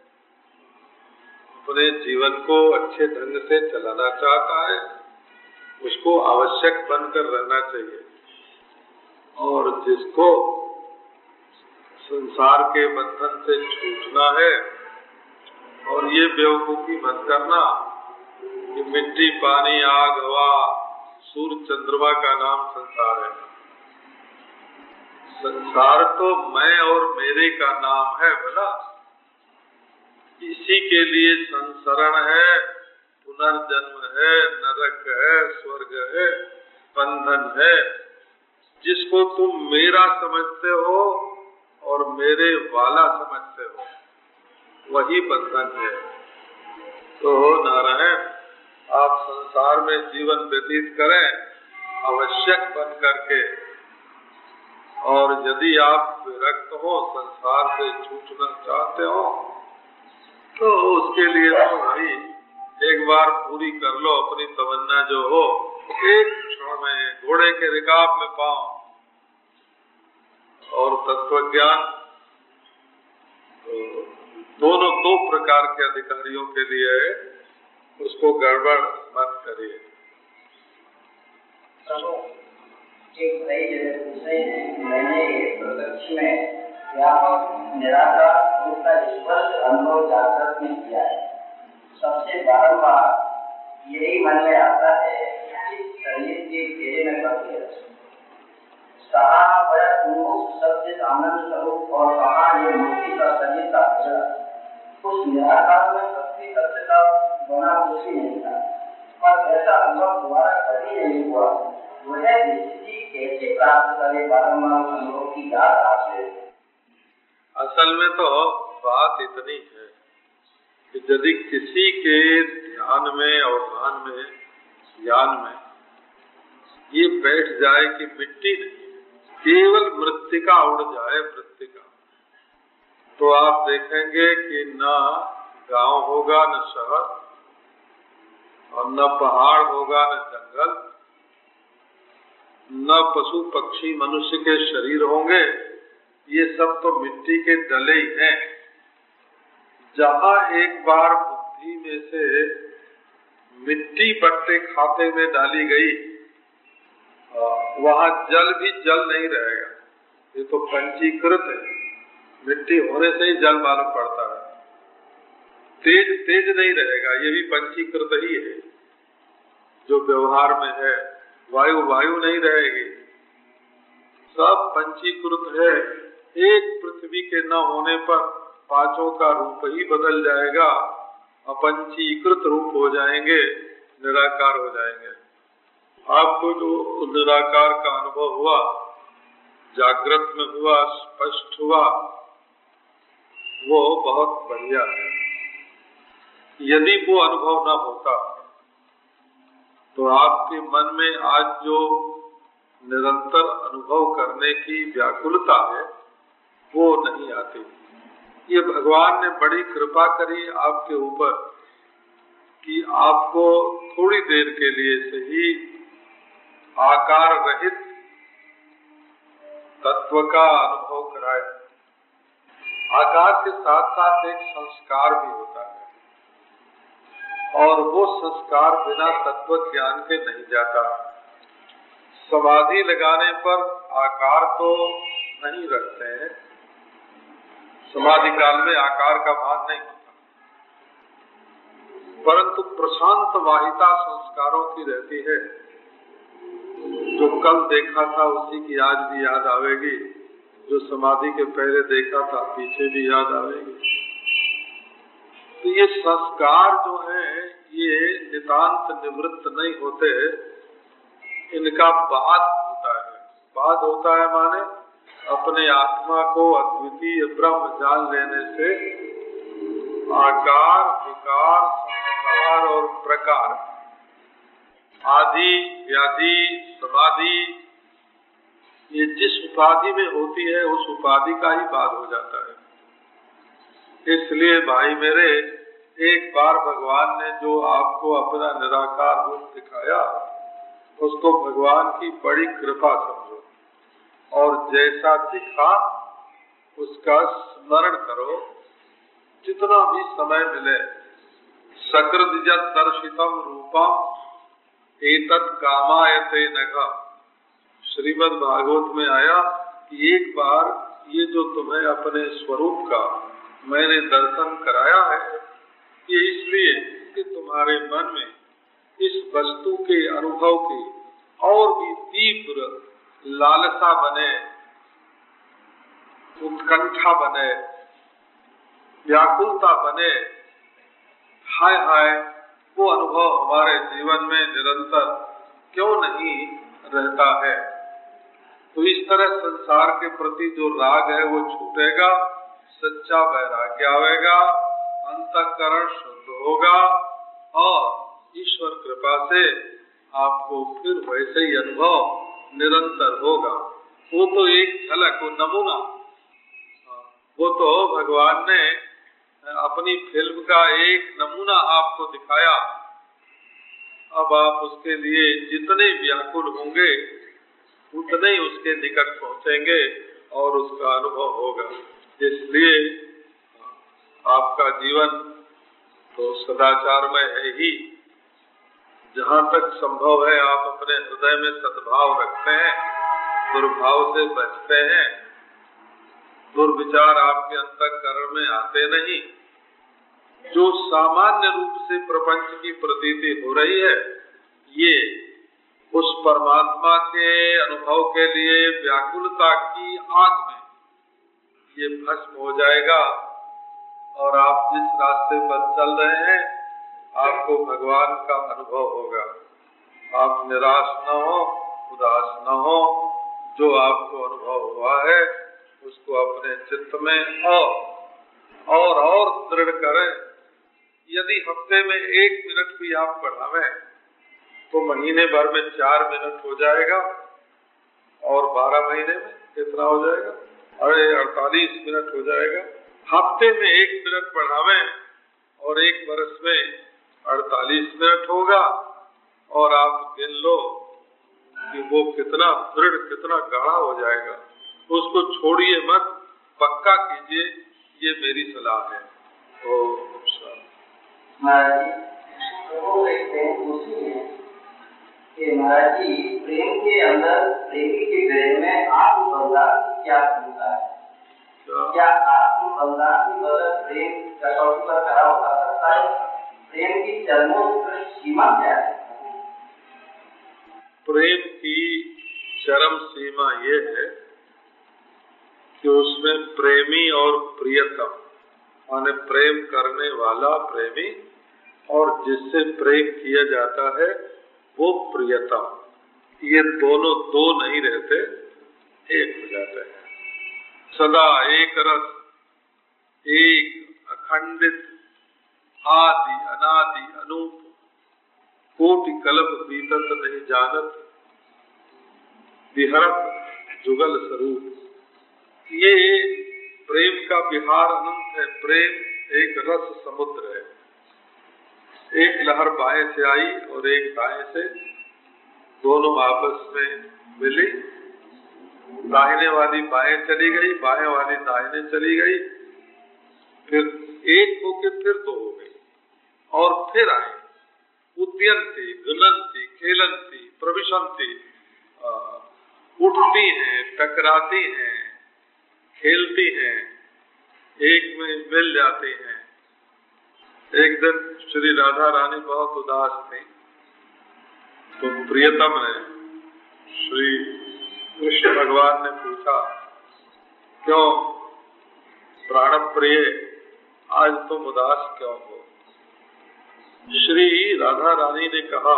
S2: अपने जीवन को अच्छे ढंग से चलाना चाहता है, उसको आवश्यक बनकर रहना चाहिए। और जिसको संसार के बंधन से छूटना है, और ये बेवकूफी मत करना कि मिट्टी, पानी, आग, हवा, सूर्य, चंद्रमा का नाम संसार है। संसार तो मैं और मेरे का नाम है भला। इसी के लिए संसरण है, पुनर्जन्म है, नरक है, स्वर्ग है, बंधन है। जिसको तुम मेरा समझते हो और मेरे वाला समझते हो वही बंधन है। तो नारायण, आप संसार में जीवन व्यतीत करें आवश्यक बन करके, और यदि आप विरक्त हो, संसार से छूटना चाहते हो, तो उसके लिए तो भाई एक बार पूरी कर लो अपनी तमन्ना जो हो। एक क्षण में घोड़े के रिकाब में पाओ, और तत्वज्ञान तो दोनों दो प्रकार के अधिकारियों के लिए है, उसको गड़बड़ मत करिए।
S1: एक सही जगह पूछे हैं, मैंने प्रत्यक्ष में व्यापक निराकार रूप का स्पर्श अनुभव जागृत में किया है। सबसे बारंबार यही मन में आता है कि शरीर के घेरे में बच गया, कहा बड़ा उन्मुक्त सबसे आनंद स्वरूप, और कहा ये मुक्ति का शरीर का अजर। उस निराकार में भक्ति सत्य का बना कुछ ही नहीं था, पर ऐसा अनुभव दोबारा कभी नहीं हुआ। वह स्थिति कैसे प्राप्त करे, बारंबार अनुभव की याद आते।
S2: असल में तो बात इतनी है कि यदि किसी के ध्यान में, अवधान में, ज्ञान में ये बैठ जाए कि मिट्टी नहीं, केवल मृत्तिका उड़ जाए, मृत्तिका, तो आप देखेंगे कि न गांव होगा, न शहर, और न पहाड़ होगा, न जंगल, न पशु पक्षी मनुष्य के शरीर होंगे। ये सब तो मिट्टी के डले ही हैं। जहाँ एक बार बुद्धि में से मिट्टी बट्टे खाते में डाली गई, वहाँ जल भी जल नहीं रहेगा। ये तो पंचीकृत है, मिट्टी होने से ही जल मालूम पड़ता है। तेज तेज नहीं रहेगा, ये भी पंचीकृत ही है जो व्यवहार में है। वायु वायु नहीं रहेगी, सब पंचीकृत है। एक पृथ्वी के न होने पर पांचों का रूप ही बदल जाएगा, अपंचीकृत रूप हो जाएंगे, निराकार हो जाएंगे। आपको जो निराकार का अनुभव हुआ, जागृत में हुआ, स्पष्ट हुआ, वो बहुत बढ़िया है। यदि वो अनुभव न होता तो आपके मन में आज जो निरंतर अनुभव करने की व्याकुलता है वो नहीं आती। ये भगवान ने बड़ी कृपा करी आपके ऊपर कि आपको थोड़ी देर के लिए सही आकार रहित तत्व का अनुभव कराए। आकार के साथ साथ एक संस्कार भी होता है और वो संस्कार बिना तत्व ज्ञान के नहीं जाता। समाधि लगाने पर आकार तो नहीं रखते हैं, समाधि काल में आकार का भान नहीं होता, परंतु प्रशांत वाहिता संस्कारों की रहती है। जो कल देखा था उसी की आज भी याद आवेगी, जो समाधि के पहले देखा था पीछे भी याद आवेगी। तो ये संस्कार जो है ये नितांत निवृत्त नहीं होते, इनका बाद होता है। बाद होता है माने अपने आत्मा को अद्वितीय ब्रह्म जान लेने से आकार, विकार, संस्कार और प्रकार आदि व्याधि समाधि ये जिस उपाधि में होती है उस उपाधि का ही बाद हो जाता है। इसलिए भाई मेरे, एक बार भगवान ने जो आपको अपना निराकार रूप दिखाया उसको भगवान की बड़ी कृपा समझो और जैसा दिखा उसका स्मरण करो जितना भी समय मिले। सकृद्यत् दर्शितम रूपम एतत् कामायते नघ। श्रीमद् भागवत में आया कि एक बार ये जो तुम्हें अपने स्वरूप का मैंने दर्शन कराया है ये इसलिए कि तुम्हारे मन में इस वस्तु के अनुभव की और भी तीव्र लालसा बने, उत्कंठा बने, व्याकुलता बने। हाय हाय वो अनुभव हमारे जीवन में निरंतर क्यों नहीं रहता है। तो इस तरह संसार के प्रति जो राग है वो छूटेगा, सच्चा वैराग्य आवेगा, अंतःकरण शुद्ध होगा और ईश्वर कृपा से आपको फिर वैसे ही अनुभव निरंतर होगा। वो तो एक झलक, वो नमूना, वो तो भगवान ने अपनी फिल्म का एक नमूना आपको दिखाया। अब आप उसके लिए जितने व्याकुल होंगे उतने ही उसके निकट पहुंचेंगे और उसका अनुभव होगा। इसलिए आपका जीवन तो सदाचार में है ही। जहाँ तक संभव है आप अपने हृदय में सद्भाव रखते हैं, दुर्भाव से बचते हैं, दुर्विचार आपके अंतःकरण में आते नहीं। जो सामान्य रूप से प्रपंच की प्रतीति हो रही है ये उस परमात्मा के अनुभव के लिए व्याकुलता की आग में ये भस्म हो जाएगा और आप जिस रास्ते पर चल रहे हैं आपको भगवान का अनुभव होगा। आप निराश न हो, उदास न हो, जो आपको अनुभव हुआ है उसको अपने चित्त में और और और दृढ़ करें। यदि हफ्ते में एक मिनट भी आप बढ़ावें तो महीने भर में चार मिनट हो जाएगा और बारह महीने में कितना हो जाएगा? अरे अड़तालीस मिनट हो जाएगा। हफ्ते में एक मिनट बढ़ावें और एक वर्ष में अड़तालीस मिनट होगा और आप गिन लो कि वो कितना दृढ़, कितना गाढ़ा हो जाएगा। उसको छोड़िए मत, पक्का कीजिए, ये मेरी सलाह है। तो
S1: महाराज जी वो एक पूछी है कि महाराज जी प्रेम के अंदर प्रेमी के गृह में आत्मबलिदान की क्या भूमिका है? क्या आत्मबलिदान की वजह प्रेम कसौटी पर खड़ा होता सकता है? प्रेम की चरमोत्कृष्ट सीमा क्या है?
S2: प्रेम की चरम सीमा ये है कि उसमें प्रेमी और प्रियतम माने प्रेम करने वाला प्रेमी और जिससे प्रेम किया जाता है वो प्रियतम, ये दोनों दो नहीं रहते, एक हो जाते हैं। सदा एक रस, एक अखंडित, आदि अनादि अनूप, कोटि कल्प बीतत नहीं जानत, विहरत जुगल स्वरूप। ये प्रेम का विहार अनंत है। प्रेम एक रस समुद्र है। एक लहर बाएं से आई और एक दाएं से, दोनों आपस में मिली। दाहिने वाली बाएं चली गई, बाएं वाली दाहिने चली गई, फिर एक होके फिर दो हो गई और फिर आए। उद्यंती, गुलंती, खेलंती, प्रविशंती, उठती हैं, टकराती हैं, खेलती हैं, एक में मिल जाती हैं। एक दिन श्री राधा रानी बहुत उदास थी, तो प्रियतम ने, श्री कृष्ण भगवान ने पूछा, क्यों प्राण प्रिय, आज तुम उदास क्यों हो? श्री राधा रानी ने कहा,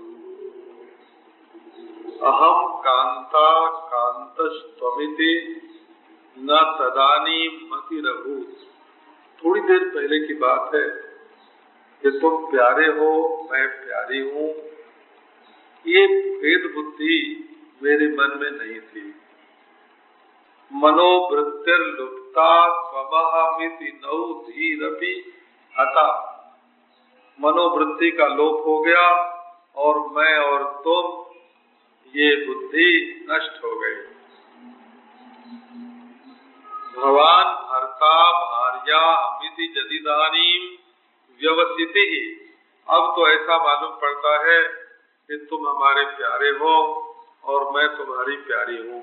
S2: अहम कांता कांतस्त्वमिति न तदानी मति रघु। थोड़ी देर पहले की बात है कि तुम प्यारे हो, मैं प्यारी हूँ, ये भेद बुद्धि मेरे मन में नहीं थी। मनोवृत्तिर्लुप्ता स्वमहमिति नौ धीरपि हता। मनोवृत्ति का लोप हो गया और मैं और तुम, ये बुद्धि नष्ट हो गई। भवान भर्ता भार्या अमिति जदिदानीम व्यवसिति। अब तो ऐसा मालूम पड़ता है कि तुम हमारे प्यारे हो और मैं तुम्हारी प्यारी हूँ।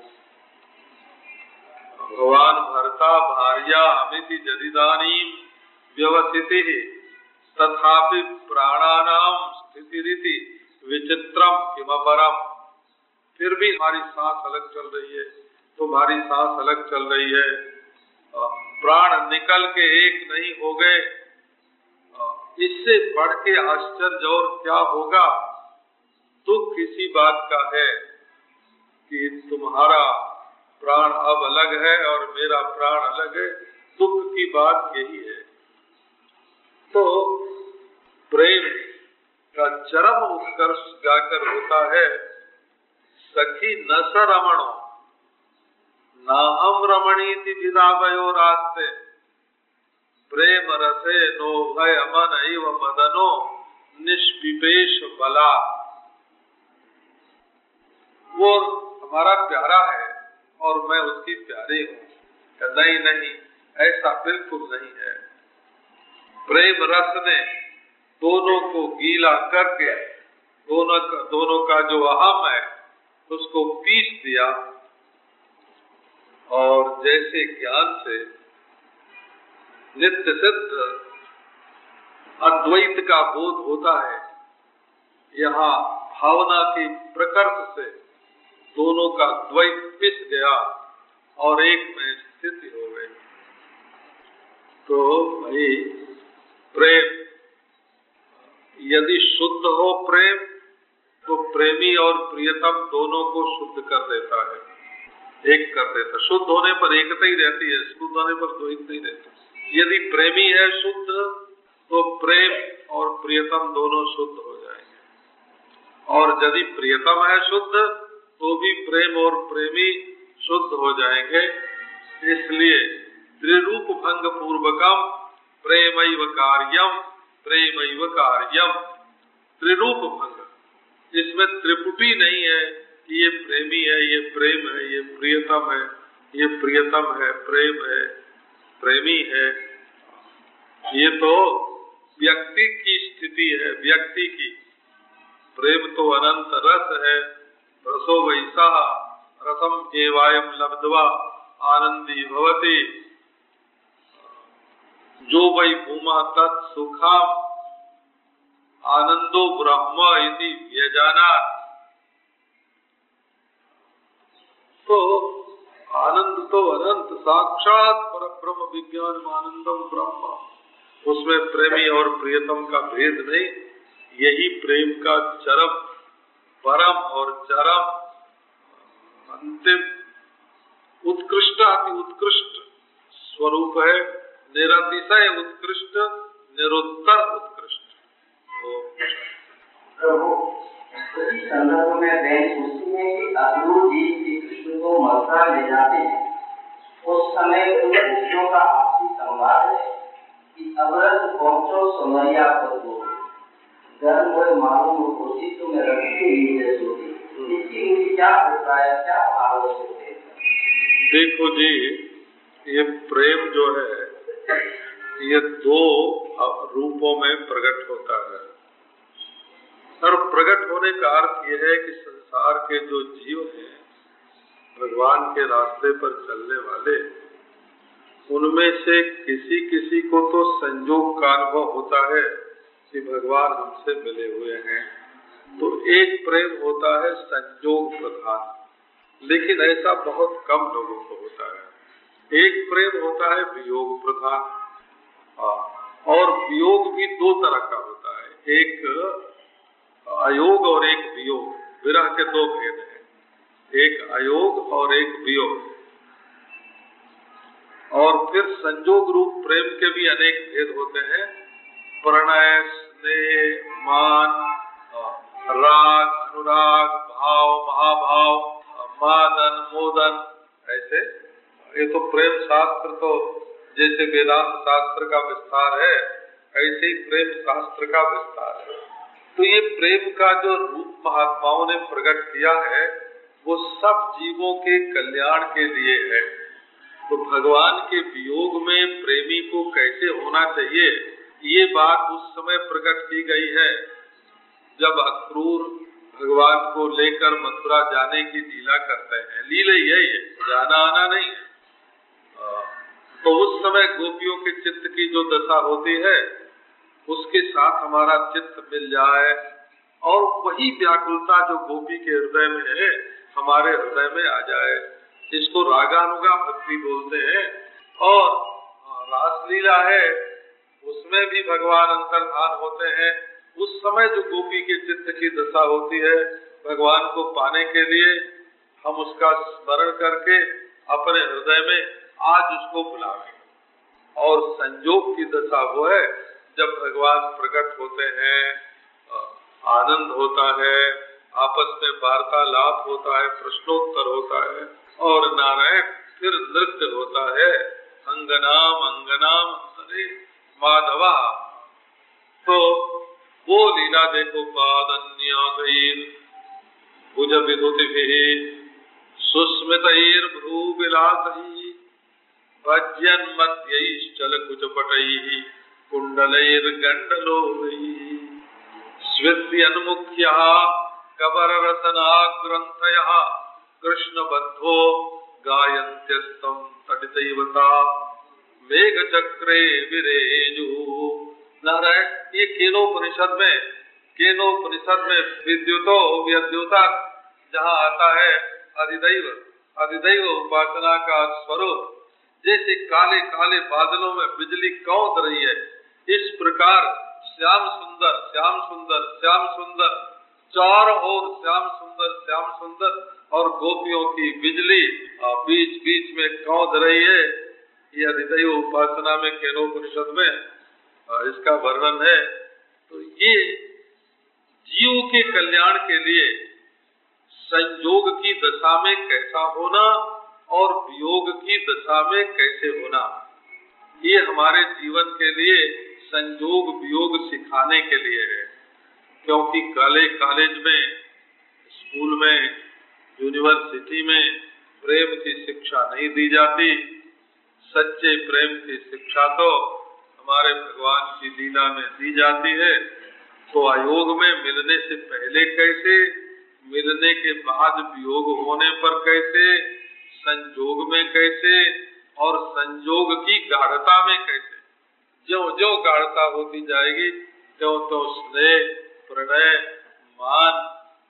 S2: भगवान भर्ता भार्या अमिति जदिदानीम व्यवसिति तथापि प्राणानाम स्थितिरिति विचित्रम किमपरम। फिर भी हमारी सांस अलग चल रही है, तुम्हारी सांस अलग चल रही है, प्राण निकल के एक नहीं हो गए। इससे बढ़ के आश्चर्य और क्या होगा? दुख इसी बात का है कि तुम्हारा प्राण अब अलग है और मेरा प्राण अलग है। दुख की बात यही है। तो प्रेम का चरम उत्कर्ष गाकर होता है, सखी न स रमणो न हम रमणीति विदावयो रास्ते प्रेम रसे नो भय अमन एव मदनो निष्पिपेश बला। वो हमारा प्यारा है और मैं उसकी प्यारी हूँ। नहीं नहीं, ऐसा बिल्कुल नहीं है। प्रेम रस ने दोनों को गीला करके दोनों का, दोनों का जो अहम है उसको पीस दिया, और जैसे ज्ञान से नित्य सिद्ध अद्वैत का बोध होता है, यहाँ भावना की प्रकृति से दोनों का द्वैत पिस गया और एक में स्थिति हो गई। तो भाई प्रेम यदि शुद्ध हो प्रेम, तो प्रेमी और प्रियतम दोनों को शुद्ध कर देता है, एक कर देता। शुद्ध होने पर एकता ही रहती है, शुद्ध होने पर द्वैत नहीं रहता। यदि प्रेमी है शुद्ध, तो प्रेम और प्रियतम दोनों शुद्ध हो जाएंगे, और यदि प्रियतम है शुद्ध, तो भी प्रेम और प्रेमी शुद्ध हो जाएंगे। इसलिए त्रिरूप भंग पूर्वकम प्रेमैव कार्यम प्रेमैव कार्यम। त्रिरूप भंग, इसमें त्रिपुटी नहीं है कि ये प्रेमी है, ये प्रेम है, ये प्रियतम है, ये प्रियतम है, प्रेम है, प्रेमी है। ये तो व्यक्ति की स्थिति है, व्यक्ति की। प्रेम तो अनंत रस है। रसो वैसा रसम एवायम लब्ध्वा आनंदी भवति जो वै भूमा तत् सुखाम आनंदो ब्रह्म इति व्यजानात्। तो आनंद तो अनंत, साक्षात परब्रह्म विज्ञान आनंदम ब्रह्म। उसमें प्रेमी और प्रियतम का भेद नहीं। यही प्रेम का चरम, परम और चरम, अंतिम, उत्कृष्ट अति उत्कृष्ट स्वरूप है। निरतिशय उत्कृष्ट, निरुत्तर उत्कृष्ट।
S1: प्रभु इस संदर्भ में बहन पूछती है कि अर्जुन जी श्री कृष्ण को मथुरा ले जाते हैं, उस समय उन ऋषियों का आपसी संवाद है कि अवरत पहुंचो सुमरिया को। धर्म कोई मालूम कोशिश में रखती हुई है सूची, इसकी क्या अभिप्राय, क्या भाव है?
S2: देखो जी, ये प्रेम जो है ये दो रूपों में प्रकट होता है। और प्रकट होने का अर्थ ये है कि संसार के जो जीव हैं, भगवान के रास्ते पर चलने वाले, उनमें से किसी किसी को तो संयोग का अनुभव होता है कि भगवान हमसे मिले हुए हैं, तो एक प्रेम होता है संयोग प्रधान, लेकिन ऐसा बहुत कम लोगों को होता है। एक प्रेम होता है वियोग प्रधान, और वियोग भी दो तरह का होता है, एक अयोग और एक वियोग। विरह के दो भेद हैं, एक अयोग और एक वियोग। और फिर संयोग रूप प्रेम के भी अनेक भेद होते हैं, प्रणय, स्नेह, मान, राग, अनुराग, भाव, महाभाव, मादन, मोदन, ऐसे। ये तो प्रेम शास्त्र तो जैसे वेदांत शास्त्र का विस्तार है, ऐसे ही प्रेम शास्त्र का विस्तार है। तो ये प्रेम का जो रूप महात्माओं ने प्रकट किया है वो सब जीवों के कल्याण के लिए है। तो भगवान के वियोग में प्रेमी को कैसे होना चाहिए, ये बात उस समय प्रकट की गई है जब अक्रूर भगवान को लेकर मथुरा जाने की लीला करते हैं। लीला ही है ये, जाना आना नहीं है। तो उस समय गोपियों के चित्त की जो दशा होती है उसके साथ हमारा चित्त मिल जाए, और वही व्याकुलता जो गोपी के हृदय में है हमारे हृदय में आ जाए। इसको रागानुगा भक्ति बोलते हैं। और रासलीला है, उसमें भी भगवान अंतर्धान होते हैं। उस समय जो गोपी के चित्त की दशा होती है, भगवान को पाने के लिए हम उसका स्मरण करके अपने हृदय में आज उसको बुलावें। और संयोग की दशा वो है जब भगवान प्रकट होते हैं, आनंद होता है, आपस में वार्तालाप होता है, प्रश्नोत्तर होता है, और नारायण फिर नृत्य होता है, अंगनाम अंगनाम हरे माधवा। तो वो लीला देखो, पादन्यासैर भुज विधुतिभिः सुस्मितैर भ्रू विलासैः भज्यन्मध्यैश्चल कुचपटैः कुण्डलैर्गण्डलोलैः स्विद्यन्मुख्यः कबररसनाग्रन्थयः कृष्णबद्धो गायन्त्यस्तं तडितैवता मेघचक्रे विरेजुः। नारायण, ये केनोपनिषद में केनोपनिषद में विद्युतो व्यद्युता जहाँ आता है अधिदैव अधिदैव उपासना का स्वरूप, जैसे काले काले बादलों में बिजली कौंध रही है, इस प्रकार श्याम सुंदर श्याम सुंदर श्याम सुंदर चारों ओर श्याम सुंदर श्याम सुंदर, और गोपियों की बिजली बीच बीच में कौंध रही है। ये अधिदैव उपासना में केनोपनिषद में इसका वर्णन है। तो ये जीव के कल्याण के लिए संयोग की दशा में कैसा होना और वियोग की दशा में कैसे होना, ये हमारे जीवन के लिए संयोग वियोग सिखाने के लिए है। क्योंकि काले कॉलेज में, स्कूल में, यूनिवर्सिटी में प्रेम की शिक्षा नहीं दी जाती। सच्चे प्रेम की शिक्षा तो हमारे भगवान की लीला में दी जाती है। तो अयोग में मिलने से पहले कैसे, मिलने के बाद वियोग होने पर कैसे, संयोग में कैसे, और संयोग की गाढ़ता में कैसे। जो जो गाढ़ता होती जाएगी त्यों तो स्नेह, प्रणय, मान,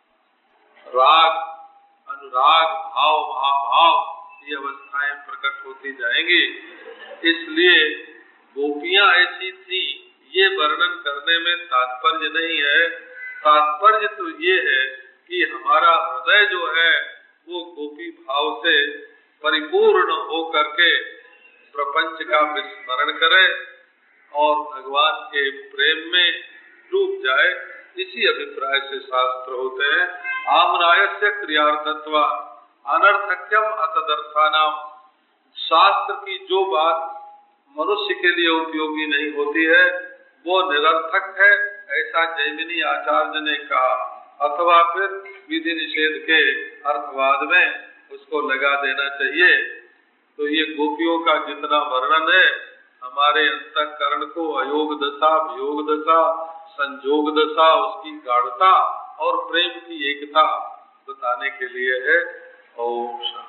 S2: राग, अनुराग, भाव, महाभाव, ये अवस्थाएं प्रकट होती जाएंगी। इसलिए गोपियां ऐसी थी, ये वर्णन करने में तात्पर्य नहीं है। तात्पर्य तो ये है कि हमारा हृदय जो है वो गोपी भाव से परिपूर्ण हो करके प्रपंच का विस्मरण करे और भगवान के प्रेम में डूब जाए। इसी अभिप्राय से शास्त्र होते हैं। आमनायस्य क्रियार्थत्वा अनर्थक्यम अतदर्थानाम। शास्त्र की जो बात मनुष्य के लिए उपयोगी नहीं होती है वो निरर्थक है ऐसा जैमिनी आचार्य ने कहा, अथवा फिर विधि निषेध के अर्थवाद में उसको लगा देना चाहिए। तो ये गोपियों का जितना वर्णन है हमारे अंतःकरण को अयोग दशा, वियोग दशा, संजोग दशा, उसकी गाढ़ता और प्रेम की एकता बताने के लिए है। ओम शांति।